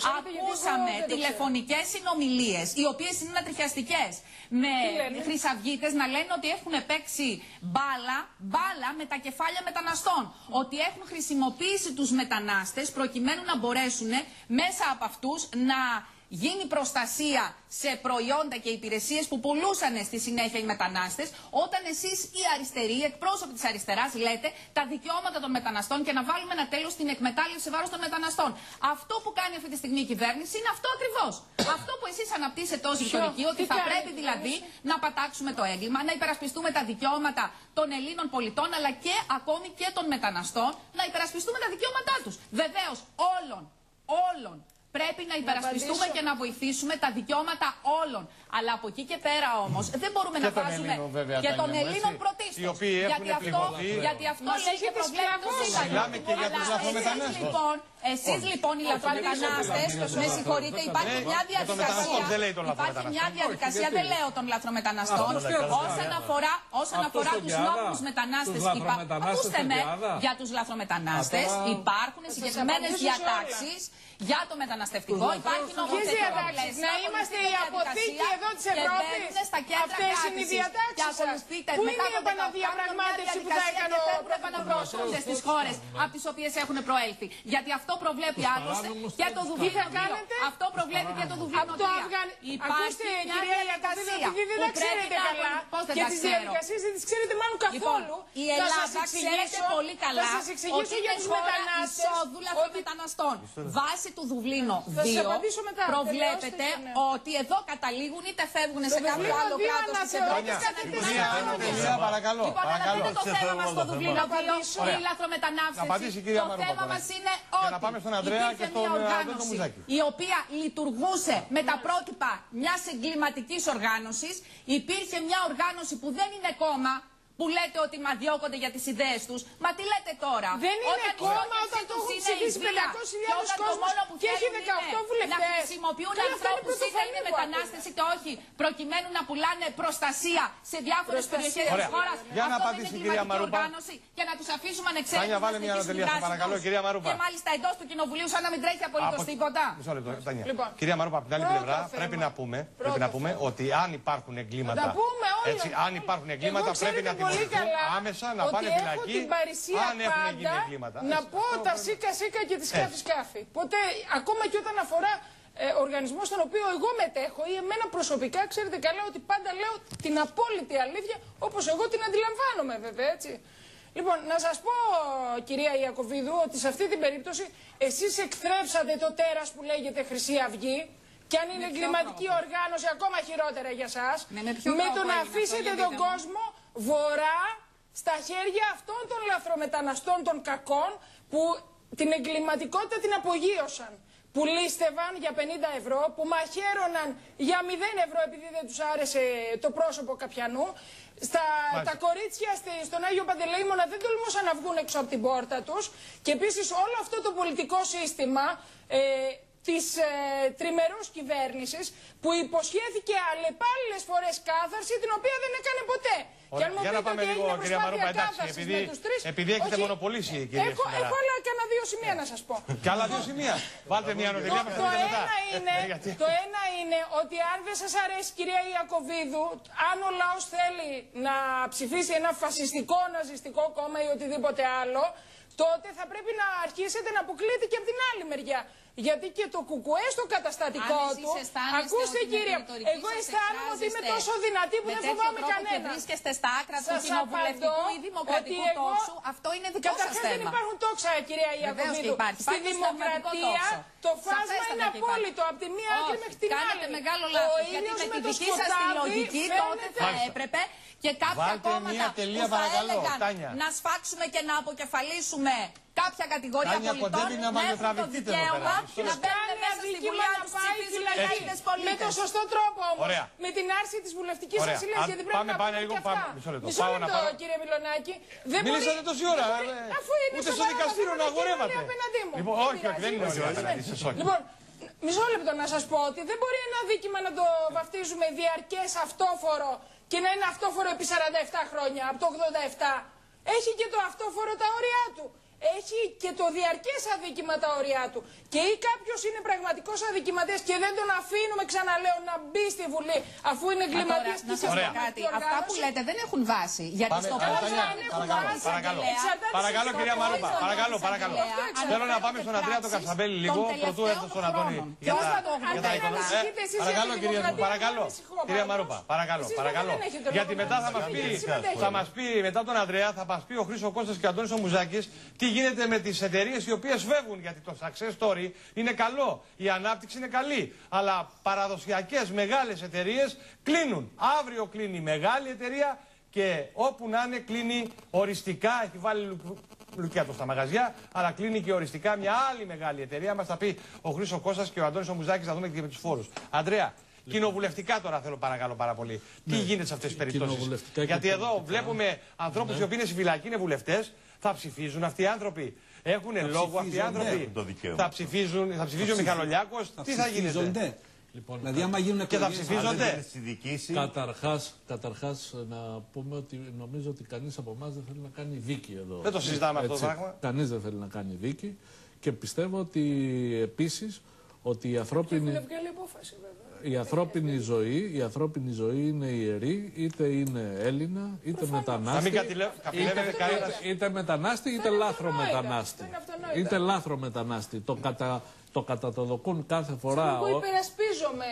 τηλεφωνικές συνομιλίες, οι οποίες είναι ανατριχιαστικές, με χρυσαυγίτες να λένε ότι έχουν παίξει μπάλα με τα κεφάλια μεταναστών. Ότι έχουν χρησιμοποιήσει τους μετανάστες προκειμένου να μπορέσουν μέσα από αυτούς να γίνει προστασία σε προϊόντα και υπηρεσίες που πουλούσαν στη συνέχεια οι μετανάστες, όταν εσείς οι αριστεροί, οι εκπρόσωποι της αριστεράς, λέτε τα δικαιώματα των μεταναστών και να βάλουμε ένα τέλος στην εκμετάλλευση σε βάρος των μεταναστών. Αυτό που κάνει αυτή τη στιγμή η κυβέρνηση είναι αυτό ακριβώς. Αυτό που εσείς αναπτύσσετε ως ρητορική, ότι θα πρέπει δηλαδή να πατάξουμε το έγκλημα, να υπερασπιστούμε τα δικαιώματα των Ελλήνων πολιτών, αλλά και ακόμη και των μεταναστών, να υπερασπιστούμε τα δικαιώματά τους. Βεβαίως, όλων. Πρέπει να υπερασπιστούμε και να βοηθήσουμε τα δικαιώματα όλων. Αλλά από εκεί και πέρα όμως δεν μπορούμε να βάζουμε και των Ελλήνων πρωτίστως. Γιατί αυτό λέει και προβλέπει το Σύνταγμα. Εσείς λοιπόν οι λαθρομετανάστες, με συγχωρείτε, υπάρχει μια διαδικασία. Υπάρχει μια διαδικασία, δεν λέω των λαθρομεταναστών, όσον αφορά τους νόμιμους μετανάστες. Ακούστε με, για τους λαθρομετανάστες υπάρχουν συγκεκριμένες διατάξεις για το μεταναστευτικό. Υπάρχει νομοθετικό πλαίσιο. Να είμαστε η αποθήκη εδώ της Ευρώπης. Αυτές είναι οι διατάξεις σας. Πού είναι η επαναδιαπραγμάτευση που θα έκανε ο Πρωθυπουργός στις χώρες από τις οποίες έχουν προέλθει? Γιατί αυτό προβλέπει άλλωστε και το Δουβλίνο 2. Αυτό προβλέπει και το Δουβλίνο 3. Ακούστε, κυρία Ιακαδίδου, επειδή δεν τα ξέρετε καλά και τις διαδικασίες δεν τις ξέρετε μάλλον καθόλου. Η Ελλάδα ξέρετε πολύ καλά ότι είναι χώρα εισόδου λαθρομεταναστών. Βάσει του Δουβλίνο 2 προβλέπεται ότι εδώ καταλήγουν είτε φεύγουν σε κάποιο άλλο κράτος της Ευρώπης. Παρακαλώ. Λοιπόν, αλλά δεν είναι το θέμα μας στο Δουβλίνο 2 η λαθρομετανάστευση. Το θέμα μας είναι ότι υπήρχε μια οργάνωση η οποία λειτουργούσε με τα πρότυπα μιας εγκληματικής οργάνωσης. Υπήρχε μια οργάνωση που δεν είναι κόμμα, που λέτε ότι μαδιώκονται για τις ιδέες τους. Μα τι λέτε τώρα? Δεν είναι κόμμα όταν το έχουν ψηφίσει 500.000 κόσμος και έχει 18 βουλευτές. Να χρησιμοποιούν ανθρώπους είτε είναι μετανάστες είτε όχι, προκειμένου να πουλάνε προστασία σε διάφορες περιοχές της χώρας. Για να απαντήσει η κυρία Μαρούπα. Και να τους αφήσουμε ανεξέλεγκτους να στοιχήσουν. Και μάλιστα εντός του Κοινοβουλίου σαν να μην τρέχει απολύτως τίποτα. Μισό λεπτό, Τανία. Κυρία Μαρούπα, από την άλλη πλευρά πρέπει να πούμε ότι αν υπάρχουν εγκλήματα, πρέπει να άμεσα να πάνε φυλακή αν έχουν γίνει εγκλήματα. Να πω τα σίκα σίκα και τη σκάφη σκάφη. Ποτέ, ακόμα και όταν αφορά οργανισμό στον οποίο εγώ μετέχω ή εμένα προσωπικά, ξέρετε καλά ότι πάντα λέω την απόλυτη αλήθεια όπως εγώ την αντιλαμβάνομαι βέβαια, έτσι. Λοιπόν, να σας πω, κυρία Ιακωβίδου, ότι σε αυτή την περίπτωση εσείς εκθρέψατε το τέρας που λέγεται Χρυσή Αυγή. Και αν είναι εγκληματική οργάνωση, ακόμα χειρότερα για σας, με το να αφήσετε τον κόσμο βορρά στα χέρια αυτών των λαθρομεταναστών των κακών που την εγκληματικότητα την απογείωσαν. Που λίστευαν για 50 ευρώ, που μαχαίρωναν για 0 ευρώ επειδή δεν τους άρεσε το πρόσωπο καπιανού. Τα κορίτσια στον Άγιο Παντελεήμονα δεν τολμούσαν να βγουν έξω από την πόρτα τους. Και επίσης όλο αυτό το πολιτικό σύστημα της τριμερούς κυβέρνησης που υποσχέθηκε αλλεπάλληλες φορές κάθαρση, την οποία δεν έκανε ποτέ. Για να πάμε λίγο, κυρία Μαρούπα, εντάξει, επειδή έχετε μονοπολίσει, κυρία Σιμερά. Έχω άλλα κανένα 2 σημεία να σας πω. Και άλλα 2 σημεία. Βάλτε μια ανωτελεία, μας τα πείτε μετά. Το ένα είναι ότι αν δεν σας αρέσει, κυρία Ιακωβίδου, αν ο λαός θέλει να ψηφίσει ένα φασιστικό, ναζιστικό κόμμα ή οτιδήποτε άλλο, τότε θα πρέπει να αρχίσετε να αποκλείετε και από την άλλη μεριά. Γιατί και το κουκουέ στο καταστατικό του. Ακούστε, κύριε, εγώ αισθάνομαι ότι είμαι τόσο δυνατή που δεν φοβάμαι κανένα. Και βρίσκεστε στα άκρα του κοινοβουλευτικού ή δημοκρατικού τόξου, αυτό είναι δικό σας θέμα. Καταρχάς δεν υπάρχουν τόξα, κυρία Ιακωβίδου. Στη δημοκρατία το φάσμα είναι απόλυτο από τη μία άκρη μέχρι την άλλη. Κάνετε μεγάλο λάθος, γιατί με τη δική σας τη λογική τότε θα έπρεπε και κάποια κόμματα που θα έλεγαν να σφάξουμε και να αποκεφαλίσουμε κάποια κατηγορία πολιτών να έχουν το δικαίωμα να μπαίνουν μέσα στη Βουλή να τους ψηφίζουν Έλληνες πολίτες. Με το σωστό τρόπο όμως. Με την άρση της βουλευτικής ασυλίας. Γιατί πρέπει να πούμε και αυτά. Μισό λεπτό, κύριε Μιλονάκη. Μίλησατε τόση ώρα. Ούτε στο δικαστήριο να αγορεύατε. Λοιπόν, όχι, δεν είναι ωραία απέναντι σας. Λοιπόν, μισό λεπτό να σας πω ότι δεν μπορεί ένα δίκημα να το βαφτίζουμε διαρκές αυτόφορο και να είναι αυτόφορο επί 47 χρόνια, από το 87. Έχει και το αυτόφορο τα όρια του. Έχει και το διαρκές αδίκημα τα όρια του. Και ή κάποιος είναι πραγματικός αδικηματίας και δεν τον αφήνουμε, ξαναλέω, να μπει στη Βουλή αφού είναι εγκληματίας και σε κάτι. Αυτά που λέτε δεν έχουν βάση. Γιατί στο πόσα έχουν βάση. Παρακαλώ, κυρία Μαρούπα. Παρακαλώ. Θέλω να πάμε στον Ανδρέα τον Καψαμπέλη λίγο, πρωτού έρθω στον Αντώνη. Για τα οικονομικά. Παρακαλώ, κυρία Μαρούπα. Παρακαλώ. Γιατί μετά θα μας πει, μετά τον Ανδρέα, θα μας πει ο Χρήστος Κώστας και ο Αντώνης ο Μουζάκης τι γίνεται με τις εταιρείες οι οποίες φεύγουν. Γιατί το success story είναι καλό, η ανάπτυξη είναι καλή. Αλλά παραδοσιακές μεγάλες εταιρείες κλείνουν. Αύριο κλείνει μεγάλη εταιρεία και όπου να είναι κλείνει οριστικά. Έχει βάλει λουκέτο στα μαγαζιά, αλλά κλείνει και οριστικά μια άλλη μεγάλη εταιρεία. Μας θα πει ο Χρήστος Κώστας και ο Αντώνης ο Μουζάκης, να δούμε και με τους φόρους. Αντρέα, κοινοβουλευτικά τώρα θέλω παρακαλώ πάρα πολύ. Τι γίνεται σε αυτές τις περιπτώσεις? Γιατί εδώ βλέπουμε ανθρώπους οι οποίοι είναι στη φυλακή, είναι βουλευτές. Θα ψηφίζουν αυτοί οι άνθρωποι? Έχουν λόγο αυτοί οι άνθρωποι? Θα ψηφίζει ο Μιχαλολιάκος? Τι θα γίνεται? Λοιπόν, δηλαδή, άμα γίνουν και θα ψηφίζονται. Καταρχάς, να πούμε ότι νομίζω ότι κανείς από εμάς δεν θέλει να κάνει δίκη εδώ. Δεν το συζητάμε αυτό το πράγμα. Κανείς δεν θέλει να κάνει δίκη και πιστεύω ότι επίσης ότι η ανθρώπινη ζωή είναι ιερή, είτε είναι Έλληνα, είτε μετανάστη, είτε μετανάστη, είτε λάθρο μετανάστη. Είτε λάθρο μετανάστη. Το κατατοδοκούν κάθε φορά. Εγώ υπερασπίζομαι.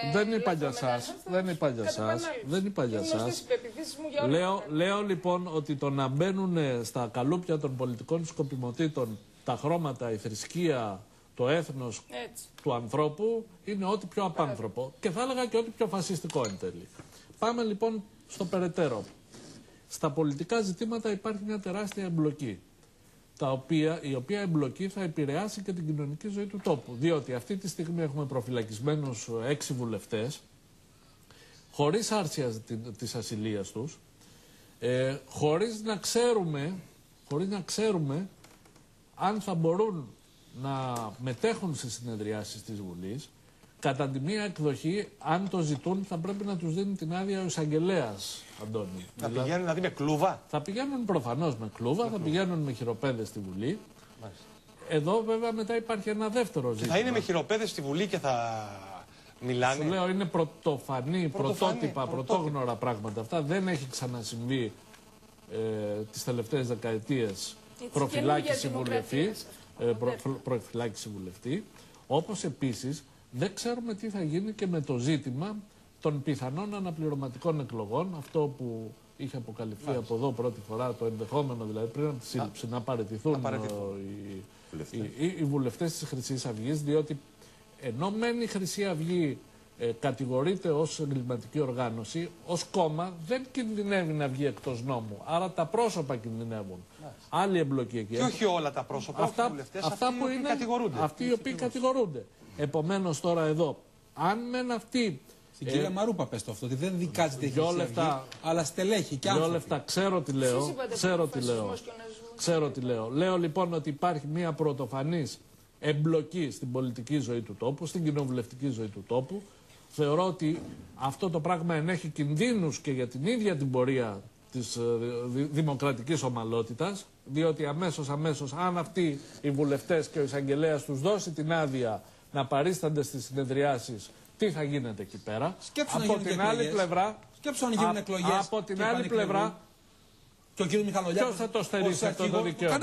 Δεν είπα για σας. Λέω λοιπόν ότι το να μπαίνουν στα καλούπια των πολιτικών σκοπιμοτήτων τα χρώματα, η θρησκεία, το έθνος του ανθρώπου είναι ό,τι πιο απάνθρωπο και θα έλεγα και ό,τι πιο φασιστικό εν τέλει. Πάμε λοιπόν στο περαιτέρω. Στα πολιτικά ζητήματα υπάρχει μια τεράστια εμπλοκή, η οποία εμπλοκή θα επηρεάσει και την κοινωνική ζωή του τόπου. Διότι αυτή τη στιγμή έχουμε προφυλακισμένους 6 βουλευτές, χωρίς άρσια της ασυλίας τους, χωρίς να ξέρουμε αν θα μπορούν να μετέχουν σε συνεδριάσεις της Βουλής. Κατά τη μία εκδοχή, αν το ζητούν, θα πρέπει να τους δίνει την άδεια ο εισαγγελέας, Αντώνη. Θα πηγαίνουν δηλαδή με κλούβα? Θα πηγαίνουν προφανώς με κλούβα, θα πηγαίνουν με χειροπέδες στη Βουλή. Εδώ βέβαια μετά υπάρχει ένα δεύτερο ζήτημα. Θα είναι με χειροπέδες στη Βουλή και θα μιλάνε? Σου λέω, είναι πρωτοφανή, πρωτότυπα, πρωτόγνωρα πράγματα. Αυτά δεν έχει ξανασυμβεί τις τελευταίες δεκαετίες προφυλάκηση βουλευτή. Όπως επίσης δεν ξέρουμε τι θα γίνει και με το ζήτημα των πιθανών αναπληρωματικών εκλογών. Αυτό που είχε αποκαλυφθεί από εδώ πρώτη φορά, το ενδεχόμενο δηλαδή πριν από τη σύλληψη να παραιτηθούν οι βουλευτές της Χρυσής Αυγής, διότι ενώ μένει η Χρυσή Αυγή κατηγορείται ως εγκληματική οργάνωση, ως κόμμα δεν κινδυνεύει να βγει εκτός νόμου. Άρα τα πρόσωπα κινδυνεύουν. Άλλη εμπλοκή εκεί. Και όχι όλα τα πρόσωπα, αυτά, όχι βουλευτές, αυτά που είναι κατηγορούνται. Αυτοί οι οποίοι κατηγορούνται. Επομένως τώρα εδώ, αν μεν αυτοί... Στην κυρία Μαρούπα πες το αυτό, ότι δεν δικάζεται η Χρυσή Αυγή, αλλά στελέχη και άνθρωποι. Λεφτά, ξέρω τι λέω. Λέω λοιπόν ότι υπάρχει μια πρωτοφανής εμπλοκή στην πολιτική ζωή του τόπου, στην κοινοβουλευτική ζωή του τόπου. Θεωρώ ότι αυτό το πράγμα ενέχει κινδύνους και για την ίδια την πορεία της δημοκρατικής ομαλότητας, διότι αμέσως αν αυτοί οι βουλευτές και ο εισαγγελέας τους δώσει την άδεια να παρίστανται στις συνεδριάσεις, τι θα γίνεται εκεί πέρα. Από την άλλη πλευρά, από την άλλη πλευρά, και ο κ. Μιχαλολιάκος, ποιος θα το στερήσει αυτό το δικαίωμα.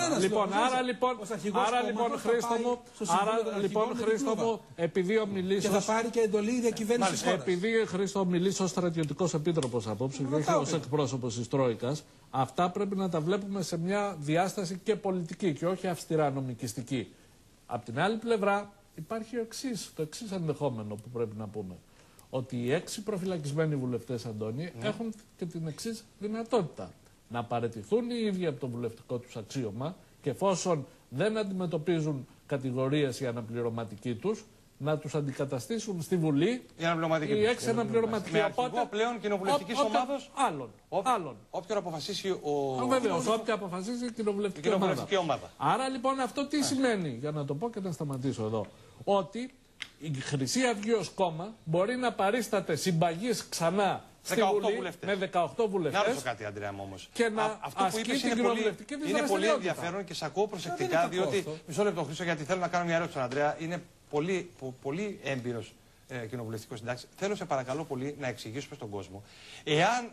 Άρα λοιπόν, Χρήστο μου, επειδή ο Μιλήσος... Και θα πάρει και εντολή διακυβέρνηση της χώρας. Επειδή Χρήστο ο Μιλήσος ως στρατιωτικός επίτροπος απόψε και όχι ως εκπρόσωπος της Τρόικας, αυτά πρέπει να τα βλέπουμε σε μια διάσταση και πολιτική και όχι αυστηρά νομικιστική. Απ' την άλλη πλευρά υπάρχει το εξής ενδεχόμενο που πρέπει να πούμε. Ότι οι 6 προφυλακισμένοι βουλευτές, Αντώνη, έχουν και την εξής δυνατότητα. Να παραιτηθούν οι ίδιοι από το βουλευτικό τους αξίωμα και εφόσον δεν αντιμετωπίζουν κατηγορίες οι αναπληρωματικοί τους, να τους αντικαταστήσουν στη Βουλή οι 6 αναπληρωματικοί. Με αρχηγό πλέον κοινοβουλευτικής ομάδος άλλων. Όποιον αποφασίσει ο... Βεβαίως, όποια αποφασίσει η κοινοβουλευτική ομάδα. Άρα λοιπόν αυτό τι σημαίνει, για να το πω και να σταματήσω εδώ, ότι η Χρυσή Αυγή ως κόμμα μπορεί να παρίσταται συμπαγής ξανά στη Βουλή με 18 βουλευτές. Να ρωτήσω κάτι, Αντρέα μου, όμως. Και να αυτό που είπες είναι πολύ ενδιαφέρον και σε ακούω προσεκτικά, διότι. Μισό λεπτό, Χρήστο, γιατί θέλω να κάνω μια ερώτηση στον Αντρέα. Είναι πολύ έμπειρος κοινοβουλευτικός συντάξης. Θέλω, σε παρακαλώ πολύ, να εξηγήσουμε στον κόσμο. Εάν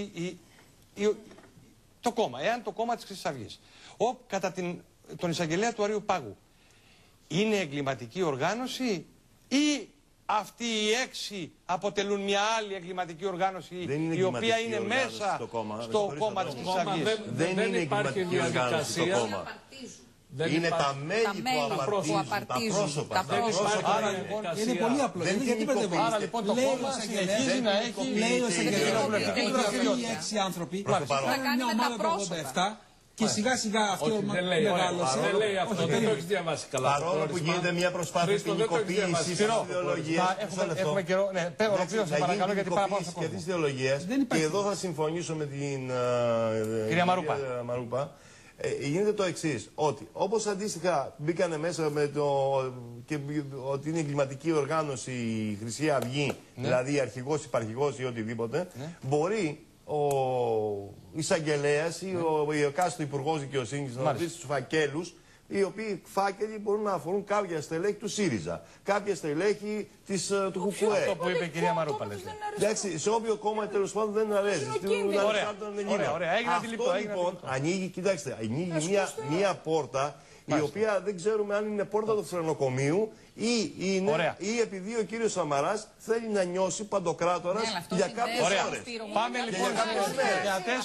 το κόμμα της Χρυσής Αυγής, κατά τον εισαγγελέα του Αρείου Πάγου, είναι εγκληματική οργάνωση ή αυτοί οι 6 αποτελούν μια άλλη εγκληματική οργάνωση η οποία είναι μέσα στο κόμμα της Χρυσής Αυγής? Δεν υπάρχει διαδικασία. Είναι τα μέλη που απαρτίζουν, τα πρόσωπα. Είναι πολύ απλό. Άρα λοιπόν το κόμμα συνεχίζει να έχει κοινοβουλευτική δραστηριότητα. Οι 6 άνθρωποι θα κάνουν μια ομάδα 87. Και σιγά σιγά αυτό μεγάλωσε. Δεν λέει αυτό, δεν το έχεις διαβάσει καλά. Παρόλο που γίνεται μια προσπάθεια ποινικοποίησης της ιδεολογίας. Έχουμε καιρό. Ναι, ολοκλήρωσε παρακαλώ, γιατί πάρα πάνω στο κόσμο. Και της ιδεολογίας. Και εδώ θα συμφωνήσω με την κυρία Μαρούπα. Γίνεται το εξής, ότι όπως αντίστοιχα μπήκανε μέσα με και ότι είναι εγκληματική οργάνωση η Χρυσή Αυγή, δηλαδή αρχηγός, υπαρχηγός ή οτιδήποτε, μπορεί ο εισαγγελέας ή ο εκάστοτε υπουργός δικαιοσύνης να ρωτήσει τους φακέλους, οι οποίοι φάκελοι μπορούν να αφορούν κάποια στελέχη του ΣΥΡΙΖΑ, κάποια στελέχη του ΚΚΕ. Αυτό που είπε η κυρία Μαρούπα, λέτε. Εντάξει, σε όποιο κόμμα τέλος πάντων δεν αρέσει. Ωραία, έγινε αντιληπτό. Αυτό λοιπόν ανοίγει, κοιτάξτε, ανοίγει μία πόρτα η οποία δεν ξέρουμε αν είναι πόρτα του φρενοκομείου ή επειδή ο κύριος Σαμαράς θέλει να νιώσει παντοκράτορα για κάποιες ώρες. Πάμε λοιπόν κάποιους τηλεθεατές.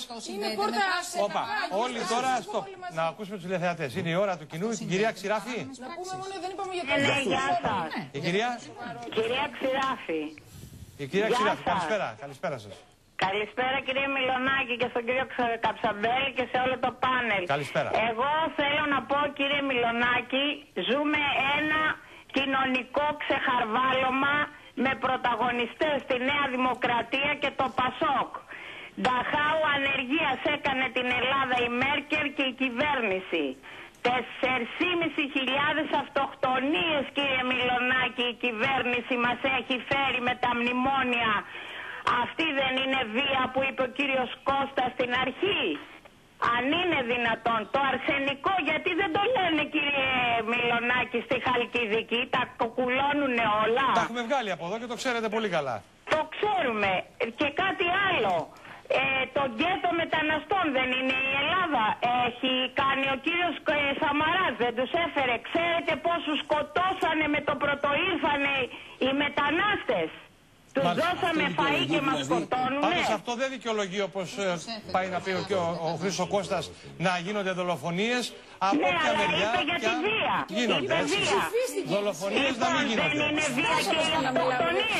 Όλοι τώρα, να ακούσουμε τους τηλεθεατές. Είναι η ώρα του κοινού. Την κυρία Ξηράφη. Να πούμε μόνο, δεν είπαμε για το γεια σας. Η κυρία Ξηράφη. Η κυρία Ξηράφη, καλησπέρα σας. Καλησπέρα κύριε Μιλονάκη και στον κύριο Καψαμπέλη και σε όλο το πάνελ. Καλησπέρα. Εγώ θέλω να πω κύριε Μιλονάκη, ζούμε ένα κοινωνικό ξεχαρβάλωμα με πρωταγωνιστές τη Νέα Δημοκρατία και το Πασόκ. Νταχάου ανεργίας έκανε την Ελλάδα η Μέρκελ και η κυβέρνηση. 4.500 αυτοκτονίες κύριε Μιλονάκη η κυβέρνηση μας έχει φέρει με τα μνημόνια. Αυτή δεν είναι βία που είπε ο κύριος Κώστα στην αρχή? Αν είναι δυνατόν. Το αρσενικό γιατί δεν το λένε κύριε Μιλονάκη στη Χαλκιδική? Τα κοκουλώνουνε όλα. Τα έχουμε βγάλει από εδώ και το ξέρετε πολύ καλά. Το ξέρουμε. Και κάτι άλλο. Το γκέτο μεταναστών δεν είναι η Ελλάδα? Έχει κάνει ο κύριος Σαμαράς, δεν τους έφερε? Ξέρετε πόσους σκοτώσανε με το πρωτοήρθανε οι μετανάστες? Τους δώσαμε φαΐ και μας σκοτώνουνε. Πάντως αυτό δεν δικαιολογεί, όπως πάει να πει ο Χρήστος Κώστας, να γίνονται δολοφονίες από όποια μεριά. Είπε για τη βία. Γίνονται. Δολοφονίες να μην γίνονται. Δεν είναι βία και οι αυτοκτονίες. Τι είναι?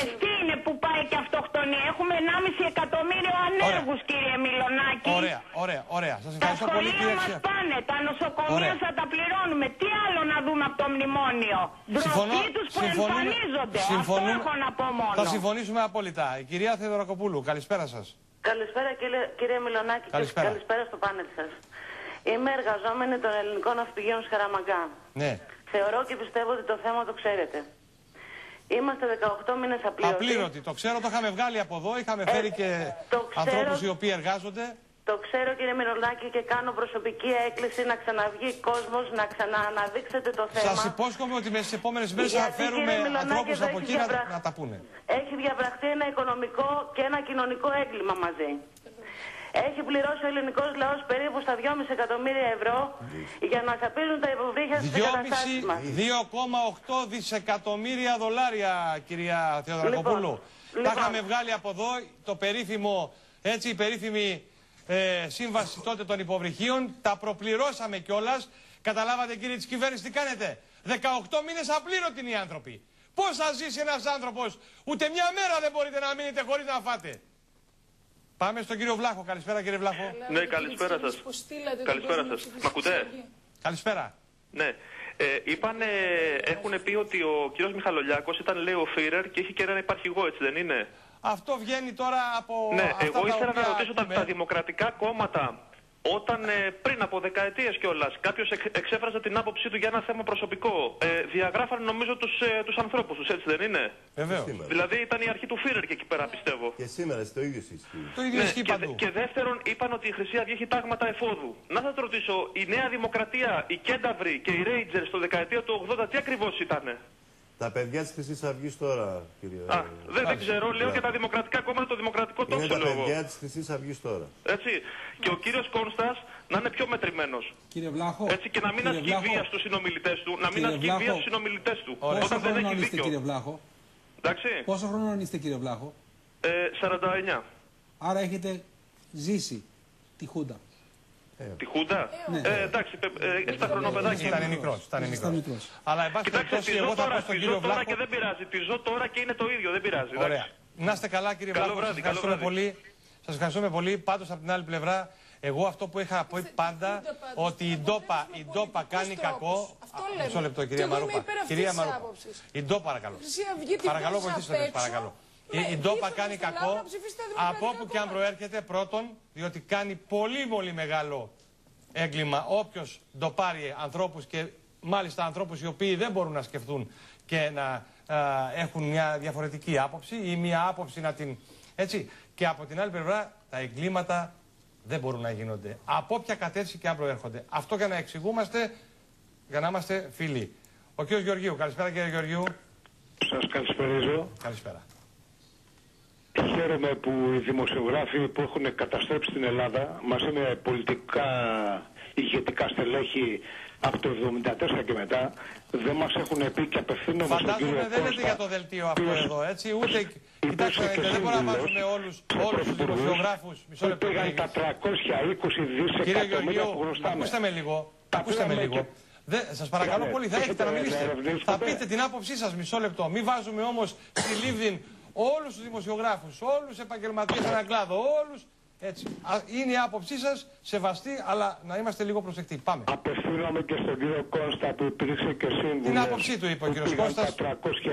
είναι που πάει και αυτοκτονεί. Έχουμε 1,5 εκατομμύριο ανέργους, κύριε Μιλονάκη. Ωραία. Σας ευχαριστώ πολύ, κύριε Τα σχολεία μας πάνε, τα νοσοκομεία θα τα πληρώνουμε. Τι άλλο να δούμε από το μνημόνιο? Ντροπή τους που εμφανίζονται. Αυτό έχω να πω μόνο. Θα συμφωνήσουμε απόλυτα. Η κυρία Θεοδωρακοπούλου, καλησπέρα σας. Καλησπέρα κύριε Μιλονάκη και καλησπέρα στο πάνελ σας. Είμαι εργαζόμενη των ελληνικών ναυπηγείων Σκαραμαγκά. Ναι. Θεωρώ και πιστεύω ότι το θέμα το ξέρετε. Είμαστε 18 μήνες απλήρωτοι. Απλήρωτοι, το ξέρω, το είχαμε βγάλει από εδώ, είχαμε φέρει και ανθρώπους οι οποίοι εργάζονται. Το ξέρω κύριε Μιλονάκη και κάνω προσωπική έκκληση να ξαναβγεί κόσμος, να ξανααναδείξετε το θέμα. Σας υπόσχομαι ότι μέσα στις επόμενες μέρες θα φέρουμε ανθρώπους από εκεί να τα πούνε. Έχει διαβραχθεί ένα οικονομικό και ένα κοινωνικό έγκλημα μαζί. Έχει πληρώσει ο ελληνικός λαός περίπου στα 2,5 εκατομμύρια ευρώ για να σαπίζουν τα υποβρύχια στις εγκαταστάσεις μας. 2,8 δισεκατομμύρια δολάρια, κυρία Θεοδωρακοπούλου. Τα είχαμε βγάλει από εδώ, το περίφημο, η περίφημη σύμβαση τότε των υποβρυχίων. Τα προπληρώσαμε κιόλας. Καταλάβατε, κύριε της κυβέρνησης, τι κάνετε? 18 μήνες απλήρωτοι είναι οι άνθρωποι. Πώς θα ζήσει ένας άνθρωπος? Ούτε μια μέρα δεν μπορείτε να μείνετε χωρίς να φάτε. Πάμε στον κύριο Βλάχο. Καλησπέρα, κύριε Βλάχο. Ναι, καλησπέρα σας. Καλησπέρα σας. Μ' ακούτε? Καλησπέρα. Ναι. Έχουν πει ότι ο κύριος Μιχαλολιάκος ήταν, λέει, ο Φίρερ και είχε και έναν υπαρχηγό, έτσι δεν είναι? Αυτό βγαίνει τώρα από... Ναι, εγώ ήθελα να ρωτήσω τα δημοκρατικά κόμματα. Όταν πριν από δεκαετίες κιόλας κάποιος εξέφρασε την άποψή του για ένα θέμα προσωπικό, διαγράφανε νομίζω τους ανθρώπους τους, έτσι δεν είναι? Βεβαίως. Δηλαδή ήταν η αρχή του Φίρερ και εκεί πέρα, πιστεύω. Και σήμερα το ίδιο ισχύει. Το ίδιο ισχύει παντού. Και δεύτερον, είπαν ότι η Χρυσή Αυγή έχει τάγματα εφόδου. Να σας ρωτήσω, η Νέα Δημοκρατία, οι Κένταβροι και οι Ρέιτζερς στο δεκαετία του 80 τι ακριβώς ήτανε? Τα παιδιά της Χρυσής Αυγής τώρα, κύριε. Δεν ξέρω, λέω και τα δημοκρατικά κόμματα, το δημοκρατικό τόξο είναι λόγο. τα παιδιά της Χρυσής Αυγής τώρα. Έτσι. Και ο κύριος Κόνστας να είναι πιο μετρημένος. Κύριε Βλάχο. Έτσι, και να μην ασκεί βία στους συνομιλητές του. Να μην ασκεί βία στους συνομιλητές του. Πόσο χρόνο είστε, κύριε Βλάχο? Εντάξει. Πόσο χρόνο είστε, κύριε Βλάχο? 49. Άρα έχετε ζήσει τη Χούντα. Τη Χούντα? Εντάξει, 7 χρονοπαιδάκι. Ήταν μικρός. Αλλά εν πάση περιπτώσει, εγώ θα πω στον κύριο Βλάχο. Και δεν πειράζει. Τη ζω τώρα και είναι το ίδιο, δεν πειράζει. Ωραία. Να είστε καλά, κύριε Βλάχο. Σας ευχαριστούμε πολύ. Πάντως, από την άλλη πλευρά, εγώ αυτό που είχα πει πάντα, ότι η ντόπα κάνει κακό. Μισό λεπτό, κυρία Μαρούπα. Η ντόπα, παρακαλώ. Παρακαλώ, βοηθήστε, παρακαλώ. Η ντόπα κάνει κακό από όπου και αν προέρχεται, πρώτον, διότι κάνει πολύ μεγάλο έγκλημα όποιος ντοπάρει ανθρώπους και μάλιστα ανθρώπους οι οποίοι δεν μπορούν να σκεφτούν και να έχουν μια διαφορετική άποψη ή μια άποψη να την... Έτσι. Και από την άλλη πλευρά τα εγκλήματα δεν μπορούν να γίνονται. Από όποια κατεύθυνση και αν προέρχονται. Αυτό για να εξηγούμαστε, για να είμαστε φίλοι. Ο κ. Γεωργίου. Καλησπέρα, κύριε Γεωργίου. Σας καλησπερίζω. Καλησπέρα. Χαίρομαι που οι δημοσιογράφοι που έχουν καταστρέψει την Ελλάδα, μας είναι πολιτικά ηγετικά στελέχη από το 1974 και μετά, δεν μας έχουν πει και απευθύνομαι στον κύριο Κώστα. Φαντάζομαι δεν λέτε για το δελτίο αυτό εδώ, έτσι, ούτε... Κοιτάξτε, δεν μπορούμε να βάζουμε όλους τους δημοσιογράφους. Μισό λεπτό. Πήγαν τα 320 δισεκατομμύρια που χρωστάμε. Ακούστε με λίγο. Σας παρακαλώ πολύ, θα έχετε να μιλήσετε. Θα πείτε την άποψή σας, μισό λεπτό. Μην βάζουμε όμως στη Λίβδιν όλους τους δημοσιογράφους, όλους τους επαγγελματίες σε έναν κλάδο, όλους. Έτσι. Είναι η άποψή σας, σεβαστή, αλλά να είμαστε λίγο προσεκτικοί. Πάμε. Απευθύνομαι και στον κύριο Κώστα που υπήρξε και σύμβουλος. Την άποψή του είπε ο κύριος Κώστας. 320-400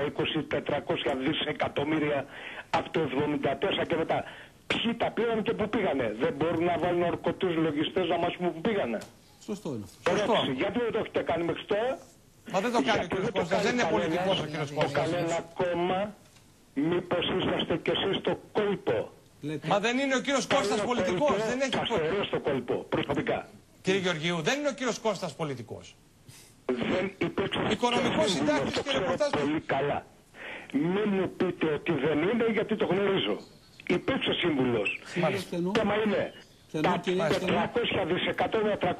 δισεκατομμύρια από το 1974 και μετά. Ποιοι τα πήραν και πού πήγανε? Δεν μπορούν να βάλουν ορκωτούς λογιστές να μας πούμε πού πήγανε? Σωστό είναι αυτό. Σωστό. Γιατί δεν το έχετε κάνει μέχρι τώρα? Μα δεν το κάνει ο κύριος Κώστας, δεν είναι πολιτικός ο κύριος Κώστας. Κανένα κόμμα, μήπως είσαστε κι εσείς στο κόλπο? Μα δεν είναι ο κύριος Κώστας πολιτικός. Δεν έχει στο κόλπο, προσωπικά. Κύριε Γεωργίου, δεν είναι ο κύριος Κώστας πολιτικός. Δεν υπήρξε. Οικονομικός συντάκτης και ρεπορτάζ. Πολύ καλά. Μην μου πείτε ότι δεν είναι, γιατί το γνωρίζω. Υπήρξε σύμβουλος. Θέμα είναι. Τα 400 δισεκατομμύρια, 320,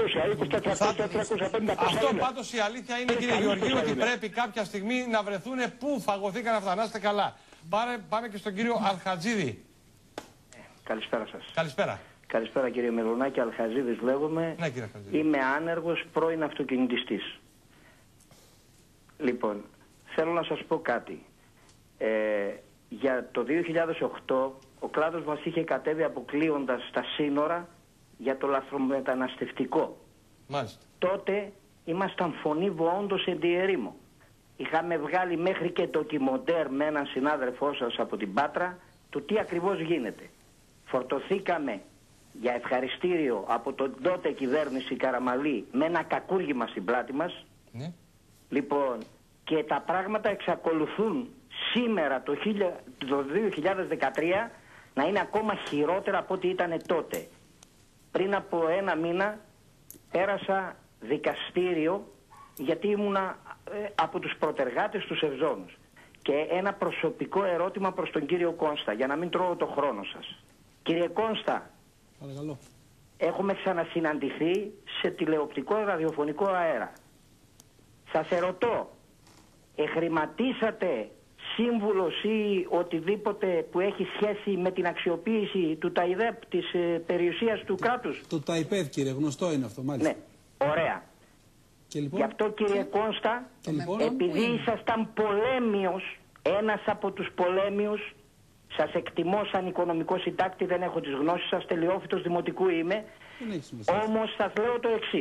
450. Αυτό πάντως η αλήθεια είναι, κύριε Γεωργίου, ότι πρέπει κάποια στιγμή να βρεθούν πού φαγωθήκαν αυτά. Να είστε καλά. Πάμε και στον κύριο Αλχατζίδη. Καλησπέρα σας. Καλησπέρα. Καλησπέρα κύριε Μελονάκη, Αλχαζίδης λέγομαι. Ναι, κύριε Αλχαζίδη. Είμαι άνεργος πρώην αυτοκινητιστής. Λοιπόν, θέλω να σας πω κάτι. για το 2008 ο κλάδος μας είχε κατέβει αποκλείοντας τα σύνορα για το λαθρομεταναστευτικό. Μάλιστα. Τότε ήμασταν φωνή βοόντος εν τη ερήμο. Είχαμε βγάλει μέχρι και ντοκιμοντέρ με έναν συνάδελφό σας από την Πάτρα το τι ακριβώς γίνεται. Φορτωθήκαμε για ευχαριστήριο από τον τότε κυβέρνηση Καραμαλή με ένα κακούργημα στην πλάτη μας. Ναι. Λοιπόν, και τα πράγματα εξακολουθούν σήμερα το 2013 να είναι ακόμα χειρότερα από ό,τι ήταν τότε. Πριν από 1 μήνα πέρασα δικαστήριο γιατί ήμουνα από τους προτεργάτες τους Ευζώνους. Και ένα προσωπικό ερώτημα προς τον κύριο Κόνστα, για να μην τρώω το χρόνο σας. Κύριε Κόνστα, παρακαλώ. Έχουμε ξανασυναντηθεί σε τηλεοπτικό ραδιοφωνικό αέρα. Σας ερωτώ, εχρηματίσατε σύμβουλος ή οτιδήποτε που έχει σχέση με την αξιοποίηση του ΤΑΙΔΕΠ, της περιουσίας του κράτους? Το ΤΑΙΠΕΔ, κύριε, γνωστό είναι αυτό, μάλιστα. Ναι, ωραία. Και λοιπόν, γι' αυτό, κύριε Κόνστα, επειδή ήσασταν πολέμιος, ένας από τους πολέμιους, σας εκτιμώ σαν οικονομικό συντάκτη, δεν έχω τις γνώσεις σας, τελειόφυτος δημοτικού είμαι, όμως σας λέω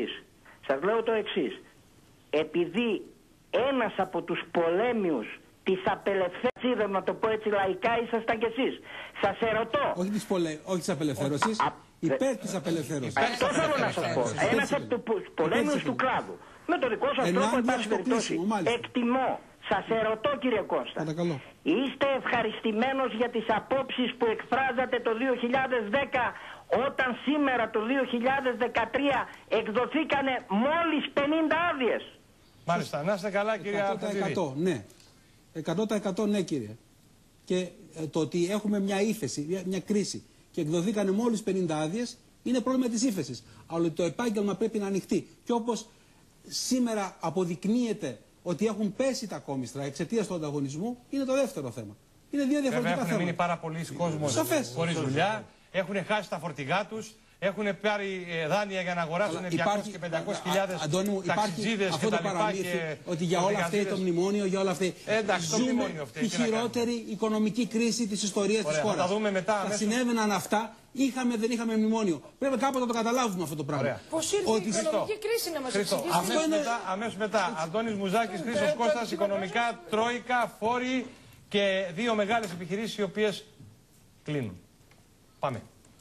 το εξής. Επειδή ένας από τους πολέμιους της απελευθέρωσης, να το πω έτσι λαϊκά, ήσασταν κι εσείς. Σας ερωτώ. Όχι της απελευθέρωσης, υπέρ της απελευθέρωσης. Αυτό θέλω να σας πω. Ένας από τους πολέμιους του κλάδου. Με το δικό σας τρόπο, εν πάση περιπτώσει, εκτιμώ. Σας ερωτώ, κύριε Κώστα. Είστε ευχαριστημένος για τις απόψεις που εκφράζατε το 2010, όταν σήμερα το 2013 εκδοθήκανε μόλις 50 άδειες? Μάλιστα. Να είστε καλά, κύριε Αρθαντήρη. 100%, ναι. 100% ναι, κύριε. Και το ότι έχουμε μια ύφεση, μια κρίση και εκδοθήκανε μόλις 50 άδειες είναι πρόβλημα της ύφεσης. Αλλά το επάγγελμα πρέπει να ανοιχτεί. Και όπως σήμερα αποδεικνύεται ότι έχουν πέσει τα κόμιστρα εξαιτίας του ανταγωνισμού, είναι το δεύτερο θέμα. Είναι δύο διαφορετικά θέματα. Έχουν μείνει πάρα πολλοί κόσμος χωρίς δουλειά, έχουν χάσει τα φορτηγά τους, έχουν πάρει δάνεια για να αγοράσουν 200 και 500.000 ταξιτζίδες και τα λοιπά. Ότι για όλα αυτά το μνημόνιο, για όλα αυτά. Ζούμε τη χειρότερη οικονομική κρίση της ιστορίας της χώρας. Θα τα δούμε μετά. Θα συνέβαιναν αυτά, δεν είχαμε μνημόνιο. Πρέπει κάποτε να το καταλάβουμε αυτό το πράγμα. Πώς ήρθε η οικονομική κρίση να μας εξηγήσει? Αμέσως μετά. Αντώνης Μουζάκης, Χρήστος Κώστας, οικονομικά, τρόικα, φόροι και δύο μεγάλες επιχειρήσεις οι οποίες κλείνουν. Πάμε.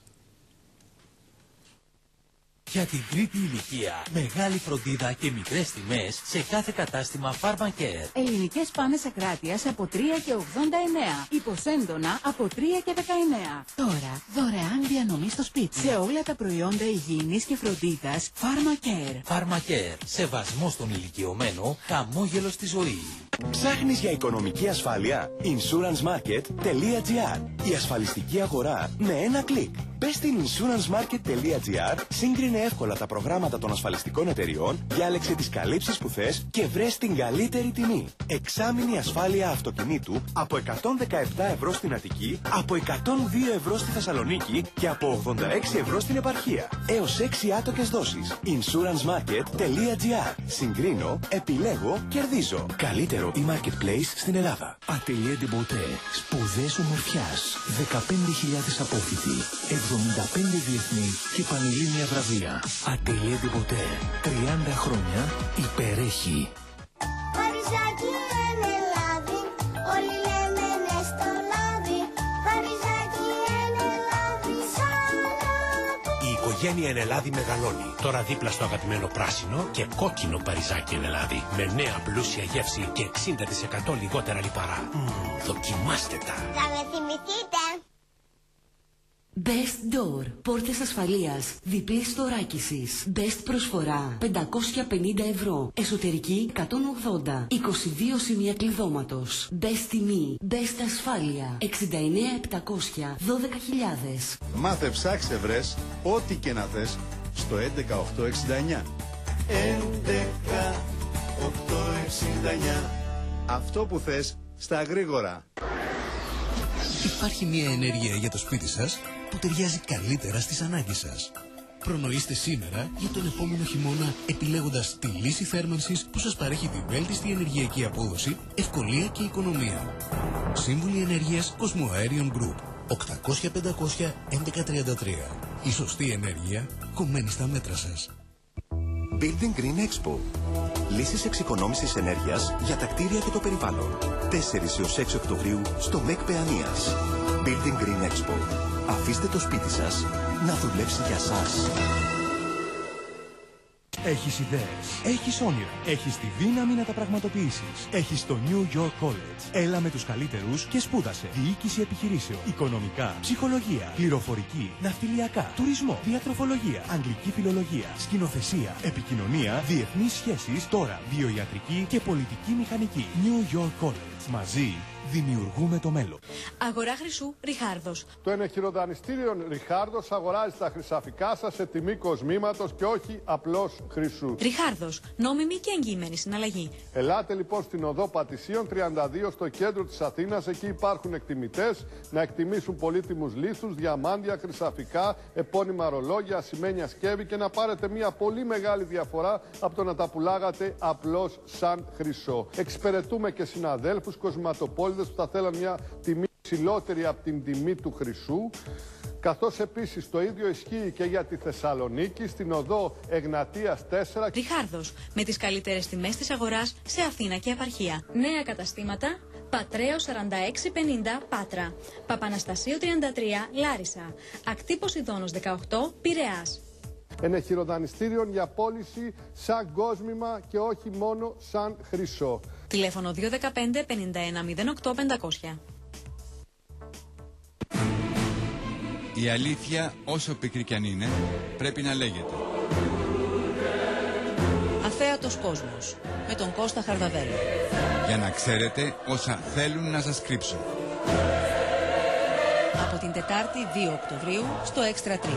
Για την τρίτη ηλικία, μεγάλη φροντίδα και μικρές τιμές σε κάθε κατάστημα Pharmacare. Ελληνικές πάνες ακράτειας από 3 και 89. Υποσέντονα από 3 και 19. Τώρα, δωρεάν διανομή στο σπίτι. Σε όλα τα προϊόντα υγιεινής και φροντίδας Pharmacare. Pharmacare. Σεβασμό στον ηλικιωμένο, χαμόγελο στη ζωή. Ψάχνεις για οικονομική ασφάλεια? InsuranceMarket.gr. Η ασφαλιστική αγορά με ένα κλικ. Μπες στην InsuranceMarket.gr, σύγκρινε εύκολα τα προγράμματα των ασφαλιστικών εταιριών, διάλεξε τις καλύψεις που θες και βρες την καλύτερη τιμή. Εξάμηνη ασφάλεια αυτοκινήτου από 117 ευρώ στην Αττική, από 102 ευρώ στη Θεσσαλονίκη και από 86 ευρώ στην επαρχία. Έως 6 άτοκες δόσεις. InsuranceMarket.gr. Συγκρίνω, επιλέγω, κερδίζω. Καλύτερο e-marketplace στην Ελλάδα. Atelier de Beauté. Σπουδές ομορφιάς. 15.000 απόφοιτοι. 75 διεθνή και πανελλήνια βραβεία. Atelier de Beauté. 30 χρόνια υπερέχει. Παριζάκι είναι λάδι, όλοι λέμε ναι στο λάδι. Παριζάκι είναι λάδι, σαν λάδι. Η οικογένεια Ενελάδη μεγαλώνει. Τώρα δίπλα στο αγαπημένο πράσινο και κόκκινο Παριζάκι Ενελάδη. Με νέα πλούσια γεύση και 60% λιγότερα λιπαρά. Δοκιμάστε τα. Θα με θυμηθείτε. Best Door. Πόρτες ασφαλείας. Διπλής θωράκισης. Best προσφορά. 550 ευρώ. Εσωτερική 180. 22 σημεία κλειδώματος. Best τιμή. Best ασφάλεια. 69.700. 12.000. Μάθε ψάξε βρες ό,τι και να θες στο 11869. 11869. Αυτό που θες στα γρήγορα. Υπάρχει μια ενέργεια για το σπίτι σας που ταιριάζει καλύτερα στις ανάγκες σας. Προνοήστε σήμερα για τον επόμενο χειμώνα επιλέγοντας τη λύση θέρμανσης που σας παρέχει τη βέλτιστη ενεργειακή απόδοση, ευκολία και οικονομία. Σύμβουλοι ενέργειας Κοσμοαέριον Group. 800-500-1133. Η σωστή ενέργεια κομμένη στα μέτρα σας. Building Green Expo. Λύσεις εξοικονόμησης ενέργειας για τα κτίρια και το περιβάλλον. 4 έως 6 Οκτωβρίου στο ΜΕΚ Παιανίας. Building Green Expo. Αφήστε το σπίτι σας να δουλέψει για σας. Έχεις ιδέες, έχεις όνειρα, έχεις τη δύναμη να τα πραγματοποιήσεις. Έχεις το New York College. Έλα με τους καλύτερους και σπούδασε διοίκηση επιχειρήσεων, οικονομικά, ψυχολογία, πληροφορική, ναυτιλιακά, τουρισμό, διατροφολογία, αγγλική φιλολογία, σκηνοθεσία, επικοινωνία, διεθνείς σχέσεις, τώρα βιοιατρική και πολιτική μηχανική. New York College. Μαζί δημιουργούμε το μέλλον. Αγορά χρυσού Ριχάρδος. Το ενεχειροδανιστήριο Ριχάρδος αγοράζει τα χρυσαφικά σας σε τιμή κοσμήματος και όχι απλώς χρυσού. Ριχάρδος. Νόμιμη και εγγυημένη συναλλαγή. Ελάτε λοιπόν στην οδό Πατησίων 32 στο κέντρο της Αθήνας. Εκεί υπάρχουν εκτιμητές να εκτιμήσουν πολύτιμους λίθους, διαμάντια, χρυσαφικά, επώνυμα ρολόγια, ασημένια σκεύη και να πάρετε μια πολύ μεγάλη διαφορά από το να τα πουλάγατε απλώς σαν χρυσό. Εξυπηρετούμε και συναδέλφους κοσματοπόλητες που θα θέλαν μια τιμή ψηλότερη από την τιμή του χρυσού, καθώς επίσης το ίδιο ισχύει και για τη Θεσσαλονίκη στην οδό Εγνατίας 4. Ριχάρδος, με τις καλύτερες τιμές της αγοράς σε Αθήνα και επαρχία. Νέα καταστήματα, Πατρέο 4650 Πάτρα, Παπαναστασίου 33 Λάρισα, Ακτή Ποσειδώνος 18 Πειραιάς. Ενεχειροδανιστήριον για πώληση σαν κόσμημα και όχι μόνο σαν χρυσό. Τηλέφωνο 215 51 08 500. Η αλήθεια, όσο πικρή κι αν είναι, πρέπει να λέγεται. Αθέατος κόσμος, με τον Κώστα Χαρδαβέλο. Για να ξέρετε όσα θέλουν να σας κρύψουν. Από την Τετάρτη 2 Οκτωβρίου στο Extra 3.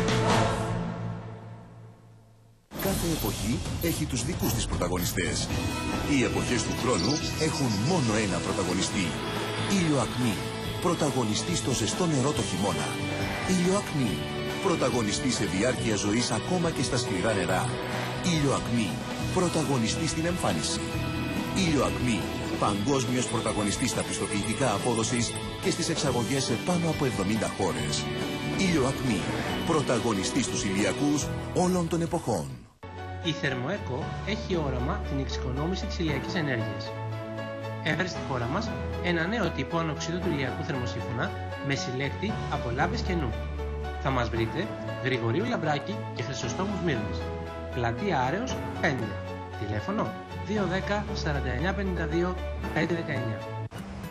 Κάθε εποχή έχει τους δικούς της πρωταγωνιστές. Οι εποχές του χρόνου έχουν μόνο ένα πρωταγωνιστή. Ήλιο Ακμή. Πρωταγωνιστή στο ζεστό νερό το χειμώνα. Ήλιο Ακμή. Πρωταγωνιστή σε διάρκεια ζωής ακόμα και στα σκληρά νερά. Ήλιο Ακμή. Πρωταγωνιστή στην εμφάνιση. Ήλιο Ακμή. Παγκόσμιος πρωταγωνιστής στα πιστοποιητικά απόδοσης και στις εξαγωγές σε πάνω από 70 χώρες. Ήλιο Ακμή. Πρωταγωνιστής στους ηλιακούς όλων των εποχών. Η Θερμοέκο έχει όραμα την εξοικονόμηση της ηλιακής ενέργειας. Έφερε στη χώρα μας ένα νέο τύπο ανοξίδωτου ηλιακού θερμοσύφωνα με συλλέκτη από λάμπες καινού. Θα μας βρείτε Γρηγορίου Λαμπράκη και Χρυσοστόμου Μύρνης. Πλατεία Άρεως 5. Τηλέφωνο 210 49 52 519.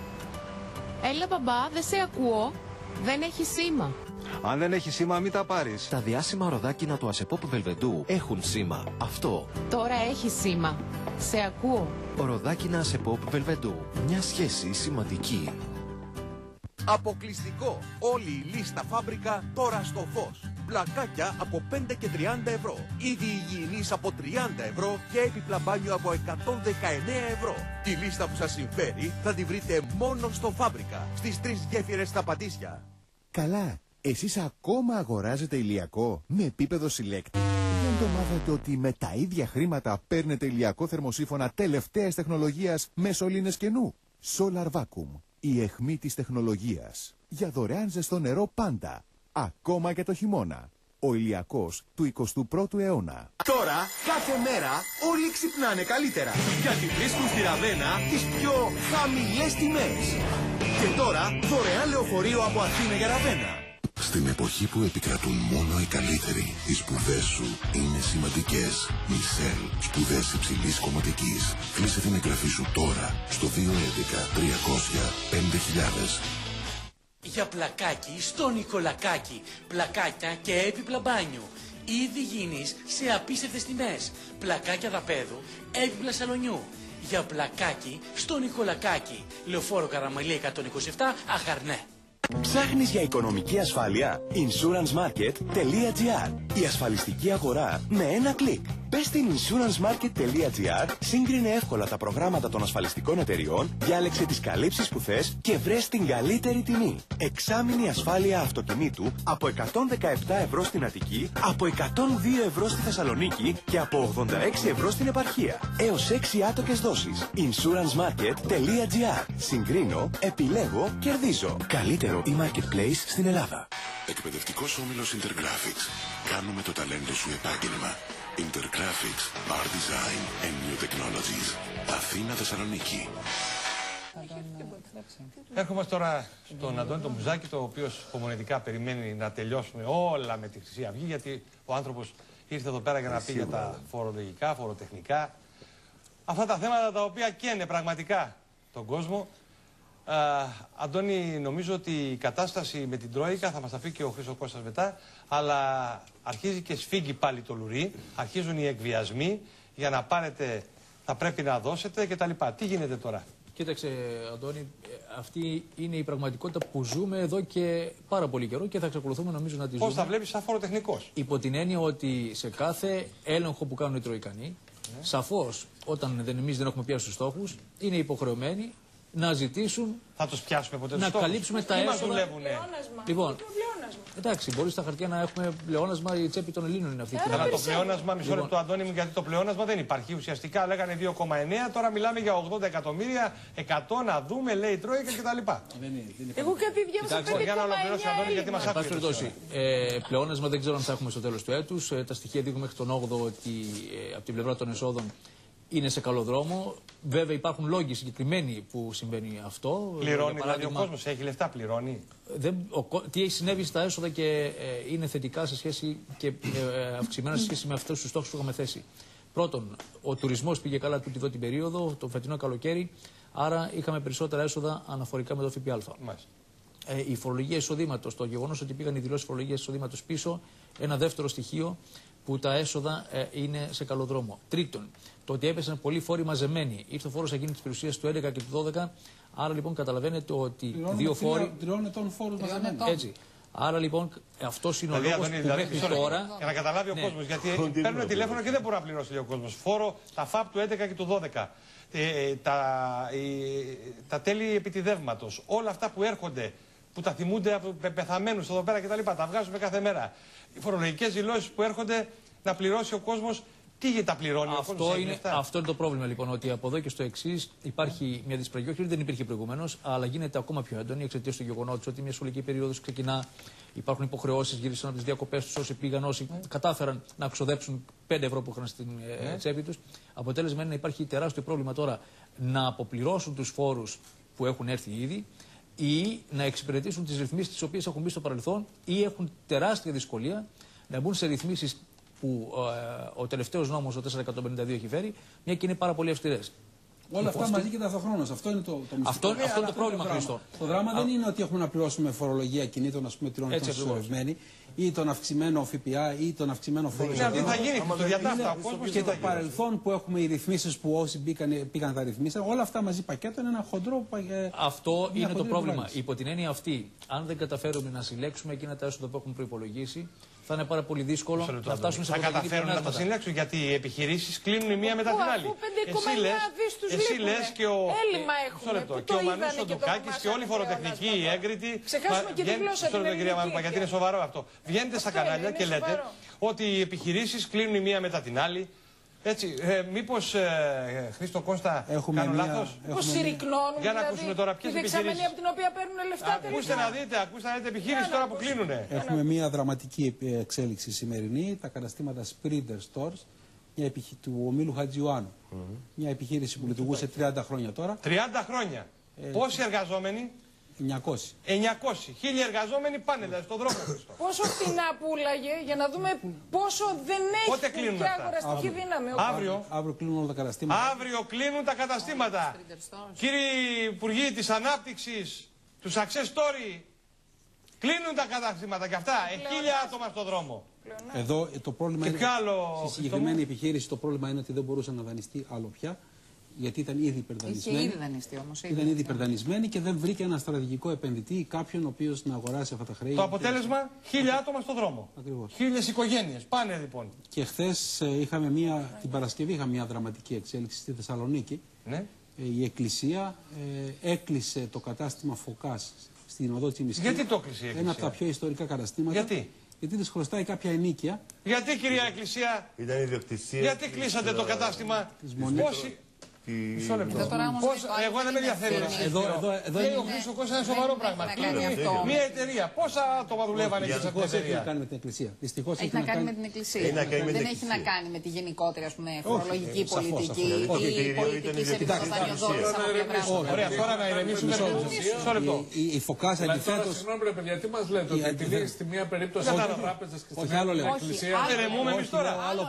Έλα μπαμπά, δεν σε ακούω. Δεν έχει σήμα. Αν δεν έχει σήμα, μην τα πάρεις. Τα διάσημα ροδάκινα του Ασεπόπ Βελβεντού έχουν σήμα. Αυτό. Τώρα έχει σήμα. Σε ακούω. Ροδάκινα Ασεπόπ Βελβεντού. Μια σχέση σημαντική. Αποκλειστικό. Όλη η λίστα φάμπρικα τώρα στο φως. Πλακάκια από 5 και 30 ευρώ. Είδη υγιεινής από 30 ευρώ και έπιπλα μπάνιο από 119 ευρώ. Τη λίστα που σας συμφέρει θα τη βρείτε μόνο στο φάμπρικα. Στις 3 γέφυρες στα Πατήσια. Καλά. Εσείς ακόμα αγοράζετε ηλιακό με επίπεδο συλλέκτη. Δεν το μάθατε ότι με τα ίδια χρήματα παίρνετε ηλιακό θερμοσύφωνα τελευταίας τεχνολογίας με σωλήνες καινού. Solar Vacuum. Η αιχμή της τεχνολογίας. Για δωρεάν ζεστό νερό πάντα. Ακόμα και το χειμώνα. Ο ηλιακός του 21ου αιώνα. Τώρα, κάθε μέρα, όλοι ξυπνάνε καλύτερα. Γιατί βρίσκουν στη Ραβένα τις πιο χαμηλές τιμές. Και τώρα, δωρεάν λεωφορείο από Αθήνα για Ραβένα. Στην εποχή που επικρατούν μόνο οι καλύτεροι, οι σπουδές σου είναι σημαντικές. Μισελ, σπουδές υψηλής κομματικής. Κλείσε την εγγραφή σου τώρα στο 211 300 5000. Για πλακάκι στο Νικολακάκι. Πλακάκια και έπιπλα μπάνιου. Ήδη γίνεις σε απίστευτες τιμές. Πλακάκια δαπέδου, έπιπλα σαλονιού. Για πλακάκι στο Νικολακάκι. Λεωφόρο Καραμαλή 127 Αχαρνέ. Ψάχνεις για οικονομική ασφάλεια? InsuranceMarket.gr. Η ασφαλιστική αγορά με ένα κλικ. Μπες στην insurancemarket.gr, σύγκρινε εύκολα τα προγράμματα των ασφαλιστικών εταιριών, διάλεξε τις καλύψεις που θες και βρες την καλύτερη τιμή. Εξάμηνη ασφάλεια αυτοκινήτου από 117 ευρώ στην Αττική, από 102 ευρώ στη Θεσσαλονίκη και από 86 ευρώ στην επαρχία. Έως 6 άτοκες δόσεις. insurancemarket.gr. Συγκρίνω, επιλέγω, κερδίζω. Καλύτερο e-marketplace στην Ελλάδα. Εκπαιδευτικός όμιλος Intergraphics. Κάνουμε το ταλέντο σου επάγγελμα. Intergraphics, Art Design and New Technologies. Αθήνα, Θεσσαλονίκη. Έρχομαι τώρα στον Αντώνη τον Μπουζάκη, το οποίο υπομονετικά περιμένει να τελειώσουμε όλα με τη Χρυσή Αυγή, γιατί ο άνθρωπος ήρθε εδώ πέρα για να πει για τα φορολογικά, φοροτεχνικά. Αυτά τα θέματα τα οποία καίνε πραγματικά τον κόσμο. Αντώνη, νομίζω ότι η κατάσταση με την Τρόικα θα μας τα πει και ο Χρήστος Κώστας μετά, αλλά αρχίζει και σφίγγει πάλι το λουρί, αρχίζουν οι εκβιασμοί για να πάρετε, θα πρέπει να δώσετε κτλ. Τι γίνεται τώρα? Κοίταξε, Αντώνη, αυτή είναι η πραγματικότητα που ζούμε εδώ και πάρα πολύ καιρό και θα εξακολουθούμε νομίζω να τη ζούμε. Πώς τα βλέπεις σαν φοροτεχνικός? Υπό την έννοια ότι σε κάθε έλεγχο που κάνουν οι Τροϊκανοί, σαφώς όταν εμείς δεν έχουμε πιάσει τους στόχους, είναι υποχρεωμένοι να ζητήσουν. Θα τους πιάσουμε ποτέ να καλύψουμε τα έσοδα. Λοιπόν, εντάξει, μπορεί στα χαρτιά να έχουμε πλεόνασμα, η τσέπη των Ελλήνων είναι αυτή. Αλλά το πλεόνασμα, μισό λεπτό, Αντώνη μου, γιατί το πλεόνασμα δεν υπάρχει. Ουσιαστικά λέγανε 2,9, τώρα μιλάμε για 80 εκατομμύρια, 100 να δούμε, λέει η Τρόικα κτλ. Εγώ κάτι διάβασα 5,9. Για να ολοκληρώσει, Αντώνη, γιατί μας άκουσε. Πλεόνασμα δεν ξέρω αν θα έχουμε στο τέλος του έτους. Τα στοιχεία δείχνουν μέχρι τον 8ο ότι από την πλευρά των εσόδων είναι σε καλό δρόμο. Βέβαια υπάρχουν λόγοι συγκεκριμένοι που συμβαίνει αυτό. Πληρώνει, δηλαδή ο κόσμος έχει λεφτά, πληρώνει. Τι έχει συνέβη στα έσοδα και είναι θετικά σε σχέση και αυξημένα σε σχέση με αυτούς τους στόχους που είχαμε θέσει. Πρώτον, ο τουρισμός πήγε καλά τούτη εδώ την περίοδο, το φετινό καλοκαίρι, άρα είχαμε περισσότερα έσοδα αναφορικά με το ΦΠΑ. Η φορολογία εισοδήματος, το γεγονός ότι πήγαν οι δηλώσεις φορολογίας εισοδήματος πίσω, ένα δεύτερο στοιχείο που τα έσοδα είναι σε καλό δρόμο. Τρίτον, το ότι έπεσαν πολλοί φόροι μαζεμένοι. Ήρθε ο φόρος εκείνη της περιουσίας του 11 και του 12. Άρα λοιπόν καταλαβαίνετε ότι δύο φόροι. Τριών ετών φόρους μαζεμένοι. Έτσι. Άρα λοιπόν αυτό είναι ο λόγος που μέχρι τώρα. Για να καταλάβει ο κόσμος. Γιατί παίρνουν τηλέφωνο και δεν μπορεί να πληρώσει, λέει ο κόσμος. Φόρο, τα ΦΑΠ του 11 και του 12. Τα τέλη επιτιδεύματος. Όλα αυτά που έρχονται, που τα θυμούνται από πεθαμένους εδώ πέρα κτλ. Τα βγάζουμε κάθε μέρα. Οι φορολογικές δηλώσεις που έρχονται να πληρώσει ο κόσμος. Τι τα πληρώνει αυτό είναι το πρόβλημα λοιπόν, ότι από εδώ και στο εξής υπάρχει μια δυσπραγία, όχι δεν υπήρχε προηγουμένως, αλλά γίνεται ακόμα πιο έντονη εξαιτίας του γεγονότος ότι μια σχολική περίοδος ξεκινά, υπάρχουν υποχρεώσεις, γύρισαν από τις διακοπές τους όσοι πήγαν, όσοι κατάφεραν να ξοδέψουν 5 ευρώ που είχαν στην τσέπη τους. Αποτέλεσμα είναι να υπάρχει τεράστιο πρόβλημα τώρα να αποπληρώσουν τους φόρους που έχουν έρθει ήδη ή να εξυπηρετήσουν τις ρυθμίσεις τις οποίες έχουν μπει στο παρελθόν ή έχουν τεράστια δυσκολία να μπουν σε ρυθμίσεις που ο τελευταίος νόμος, ο 452, έχει φέρει, μια και είναι πάρα πολύ αυστηρές. Όλα αυτά μαζί και ταυτοχρόνως. Αυτό είναι το μυστικό. Αυτό είναι το πρόβλημα, Χρήστο. Το δράμα δεν είναι ότι έχουμε να πληρώσουμε φορολογία κινήτων, ας πούμε, τριών ετών συσσωρευμένη, ή τον αυξημένο ΦΠΑ ή τον αυξημένο φόρο. Τι θα γίνει, το διατάφτα ο κόσμος και το παρελθόν που έχουμε οι ρυθμίσεις που όσοι πήγαν τα ρυθμίσαν. Όλα αυτά μαζί πακέτο είναι ένα χοντρό. Αυτό είναι το πρόβλημα. Υπό την έννοια αυτή, αν δεν καταφέρουμε να συλλέξουμε εκείνα τα έσοδα που έχουμε προϋπολογίσει, θα είναι πάρα πολύ δύσκολο να φτάσουμε σε θα καταφέρουν να τα συλλέξουν, γιατί οι επιχειρήσεις κλείνουν η μία μετά την άλλη. Εσύ λες και ο Μανούς ο Ντουκάκης και όλοι οι φοροτεχνικοί, οι έγκριτοι. Ξεχάσουμε και τη γλώσσα την ελληνική. Γιατί είναι σοβαρό αυτό. Βγαίνετε στα κανάλια και λέτε ότι οι επιχειρήσεις κλείνουν η μία μετά την άλλη. Έτσι, μήπως, Χρήστο Κώστα, κάνω λάθος? Πώς συρρυκνώνουν, για να ακούσουμε τώρα ποιες επιχειρήσεις. Τη από την οποία παίρνουν λεφτά τελικά. Ακούστε να δείτε επιχείρηση τώρα που κλείνουνε. Έχουμε μια δραματική εξέλιξη σημερινή, τα καταστήματα Sprinter Stores, του ομίλου Χατζιωάννου. Μια επιχείρηση που λειτουργούσε 30 χρόνια τώρα. 30 χρόνια. Πόσοι εργαζόμενοι? 900. 900. 1000 εργαζόμενοι πάνε δηλαδή στον δρόμο. Πόσο φτηνά πουλάγε για να δούμε πόσο δεν έχει πια αγοραστική δύναμη. Αύριο κλείνουν όλα τα καταστήματα. Αύριο κλείνουν τα καταστήματα. Κύριοι Υπουργοί της Ανάπτυξης, του Success Story, κλείνουν τα καταστήματα και αυτά. 1000 άτομα στον δρόμο. Εδώ το πρόβλημα είναι. Στη συγκεκριμένη επιχείρηση το πρόβλημα είναι ότι δεν μπορούσε να δανειστεί άλλο πια. γιατί ήταν ήδη υπερδανισμένη. Είχε ήδη δανειστεί όμως. Ήταν ήδη υπερδανισμένη και δεν βρήκε ένα στρατηγικό επενδυτή ή κάποιον ο οποίος να αγοράσει αυτά τα χρέη. Το αποτέλεσμα, 1.000 άτομα στον δρόμο. Ακριβώς. 1.000 οικογένειες. Πάνε λοιπόν. Και χθες την Παρασκευή είχαμε μια δραματική εξέλιξη στη Θεσσαλονίκη. Ναι. Η Εκκλησία έκλεισε το κατάστημα Φωκάς στην οδό Τσιμισκή. Γιατί το έκλεισε η Εκκλησία? Ένα από τα πιο ιστορικά καταστήματα. Γιατί της χρωστάει κάποια ενίκια. Γιατί, κυρία Εκκλησία? Ήταν ιδιοκτησία. Γιατί κλείσατε το κατάστημα? Πόσοι... Μισό λεπτό. Εγώ δεν με ενδιαφέρει. Λέει ο Χρήστος Κώστας, είναι σοβαρό πράγμα. Μια εταιρεία. Πόσα άτομα δουλεύανε σε αυτή την εταιρεία? Έχει να κάνει με την Εκκλησία. Δυστυχώς έχει να κάνει με την Εκκλησία. Δεν έχει να κάνει με τη γενικότερη φορολογική πολιτική ή πολιτική σε επίπεδο δανειοδότησης. Ωραία, τώρα να ηρεμήσουμε. Μισό λεπτό. Η Φωκάς αντιθέτως. Συγγνώμη, ρε παιδιά, τι μας λέτε? Ότι επειδή στη μία περίπτωση οι τράπεζες και στην άλλη Εκκλησία. Ηρεμούμε εμείς τώρα.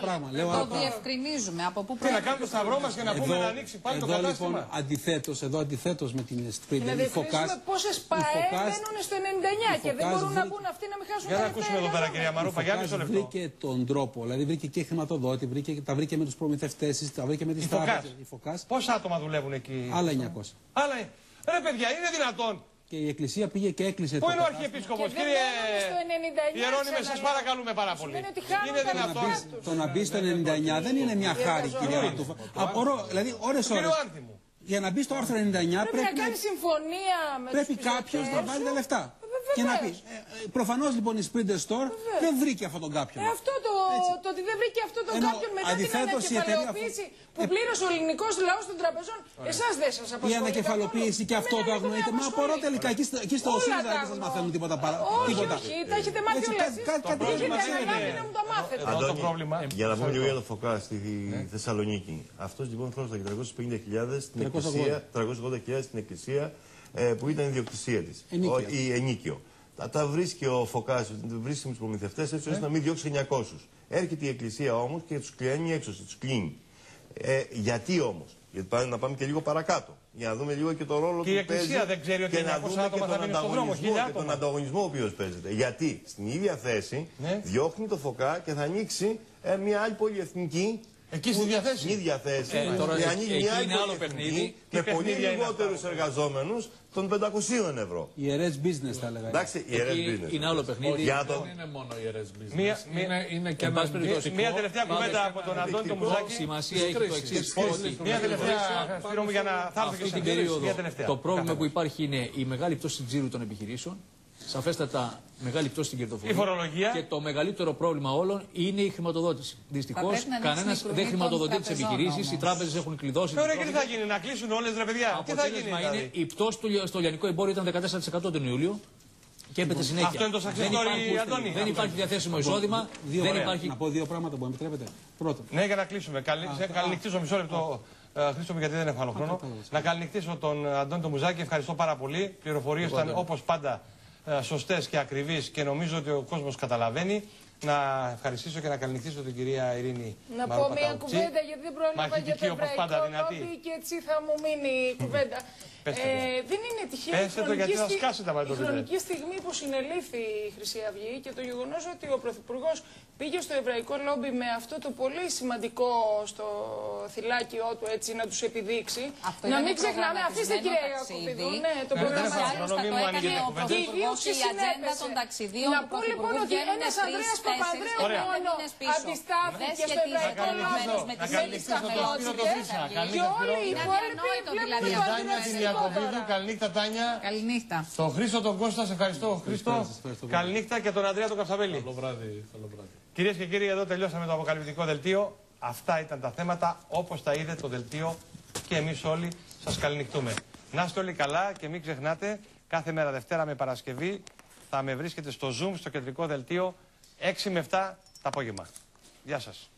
Το διευκρινίζουμε. Από πού πρέπει να κάνουμε το σταυρό μας για να πούμε να ανοίξει πάλι το κατάστημα. Λοιπόν, αντιθέτως με την Sprinter. Να διευκρινίσουμε πόσες ΠΑΕ μένουν στο 99 και δεν μπορούν να μπουν αυτοί να μην χάσουν. Για να ακούσουμε εδώ πέρα, κυρία Μαρούπα, για μισό λεπτό. Βρήκε τον τρόπο, δηλαδή βρήκε και χρηματοδότη, τα βρήκε με τους προμηθευτές, τα βρήκε με τις τράπεζες. Πόσα άτομα δουλεύουν εκεί? Άλλα 900. Ρε παιδιά, είναι δυνατόν? Και η Εκκλησία πήγε και έκλεισε. Πού είναι ο Αρχιεπίσκοπος, κύριε Ιερώνυμε, σας παρακαλούμε πάρα πολύ. Είναι δυνατόν? Το να μπει στο 99 δεν είναι μια χάρη, κύριε Αρτούφα. Δηλαδή, ώρες-ώρες. Για να μπει στο άρθρο 99 πρέπει να κάνει συμφωνία με πρέπει κάποιος να βάλει τα λεφτά. Και να πει. Προφανώς λοιπόν η Sprinter Store δεν βρήκε αυτόν τον κάποιον. Αυτό το ότι δεν βρήκε αυτόν τον κάποιον μετά την ανακεφαλαιοποίηση που πλήρωσε ο ελληνικός λαός των τραπεζών, εσάς δεν σας απασχολεί? Η ανακεφαλαιοποίηση και αυτό το αγνοείτε. Μα απορώ τελικά εκεί στο ΣΥΡΙΖΑ δεν σας μαθαίνουν τίποτα παρά. Όχι, τα έχετε μάθει όλα εσείς. Έχετε αναλάβει να μου τα μάθετε. Αντώνη, για να πούμε λίγο για το Φωκά στη Θεσσαλονίκη. Αυτός λοιπόν χρώστα 350.000 στην Εκκλησία, 380.000 στην Εκκλησία, που ήταν η ιδιοκτησία της, η ενίκιο. Τα βρίσκει ο Φωκάς, βρίσκει με τους προμηθευτές έτσι ώστε να μην διώξει 900. Έρχεται η Εκκλησία όμως και τους κλείνει έξω, τους κλείνει. Γιατί όμως? Γιατί πάμε να πάμε και λίγο παρακάτω. Για να δούμε λίγο και το ρόλο και του η Εκκλησία παίζει δεν ξέρει ότι και να δούμε και τον ανταγωνισμό ο οποίος παίζεται. Γιατί στην ίδια θέση διώχνει το Φωκά και θα ανοίξει μια άλλη πολυεθνική. Εκεί στην διαθέση. Στην ίδια θέση. Τώρα εκεί είναι άλλο παιχνίδι. Με πολύ λιγότερους εργαζόμενους των 500 ευρώ. Ιερές business θα λέγαμε. Εντάξει, ιερές business. Είναι άλλο παιχνίδι. Δεν είναι μόνο ιερές business. Είναι και ένα μια τελευταία κουβέντα από τον Αντώνη τον Μουζάκη. Σημασία έχει το εξής. Μια τελευταία Σπύρο για να θα έρθω και στην περίοδο. Το πρόβλημα που υπάρχει είναι η μεγάλη πτώση τζίρου των επιχειρήσεων. Σαφέστατα μεγάλη πτώση στην κερδοφορία. Και το μεγαλύτερο πρόβλημα όλων είναι η χρηματοδότηση. Δυστυχώς κανένας δεν χρηματοδοτεί τις επιχειρήσεις, οι τράπεζες έχουν κλειδώσει. Τώρα και τι θα γίνει, να κλείσουν όλες, ρε παιδιά? Τι θα γίνει? Είναι η πτώση στο λιανικό εμπόριο ήταν 14% τον Ιούλιο. Και έπεται συνέχεια. Αυτό είναι το success Αντώνη. Δεν υπάρχει διαθέσιμο εισόδημα. Να πω δύο πράγματα που μου επιτρέπετε. Πρώτον. Ναι, για να κλείσουμε. Καληνυχτήσω μισό λεπτό. Χρήστο μου, γιατί δεν έχω άλλο χρόνο. Να καληνυχτήσω τον Αντώνη τον Μουζάκη. Ευχαριστώ πάρα πολύ. Πληροφορίες ήταν όπως πάντα σωστές και ακριβείς και νομίζω ότι ο κόσμος καταλαβαίνει. Να ευχαριστήσω και να καληνυχτήσω την κυρία Ειρήνη Μαροπαταουτσή. Να πω μια κουβέντα γιατί δεν πρόλαβα για το εβραϊκό λόμπι και έτσι θα μου μείνει η κουβέντα. Δεν είναι τυχαίο η χρονική στιγμή που συνελήφθη η Χρυσή Αυγή και το γεγονός ότι ο Πρωθυπουργός πήγε στο εβραϊκό λόμπι με αυτό το πολύ σημαντικό στο θυλάκιό του έτσι να τους επιδείξει. Να μην ξεχνάμε, αφήστε κυρία Ιακωβίδου, το πρόγραμμα και ιδίως η συνέπεσε. Να πω λοιπόν ότι ένας Ανδρέας Παπανδρέου μόνο αντιστάθηκε στο εβραϊκό λόμπι με τις ταχυδότησες και όλοι οι υπόλοιποι βλέπουν το αντιδραστικό. Καληνύχτα Τάνια. Καληνύχτα. Τον Χρήστο τον Κώστα, σε ευχαριστώ Χρήστο. Καληνύχτα και τον Ανδρέα τον Καυσαβέλη. Καλό βράδυ. Κυρίες και κύριοι, εδώ τελειώσαμε το αποκαλυπτικό δελτίο. Αυτά ήταν τα θέματα όπως τα είδε το δελτίο και εμείς όλοι σας καληνυχτούμε. Να είστε όλοι καλά και μην ξεχνάτε, κάθε μέρα Δευτέρα με Παρασκευή θα με βρίσκετε στο Zoom στο κεντρικό δελτίο 6 με 7 το απόγευμα. Γεια σας.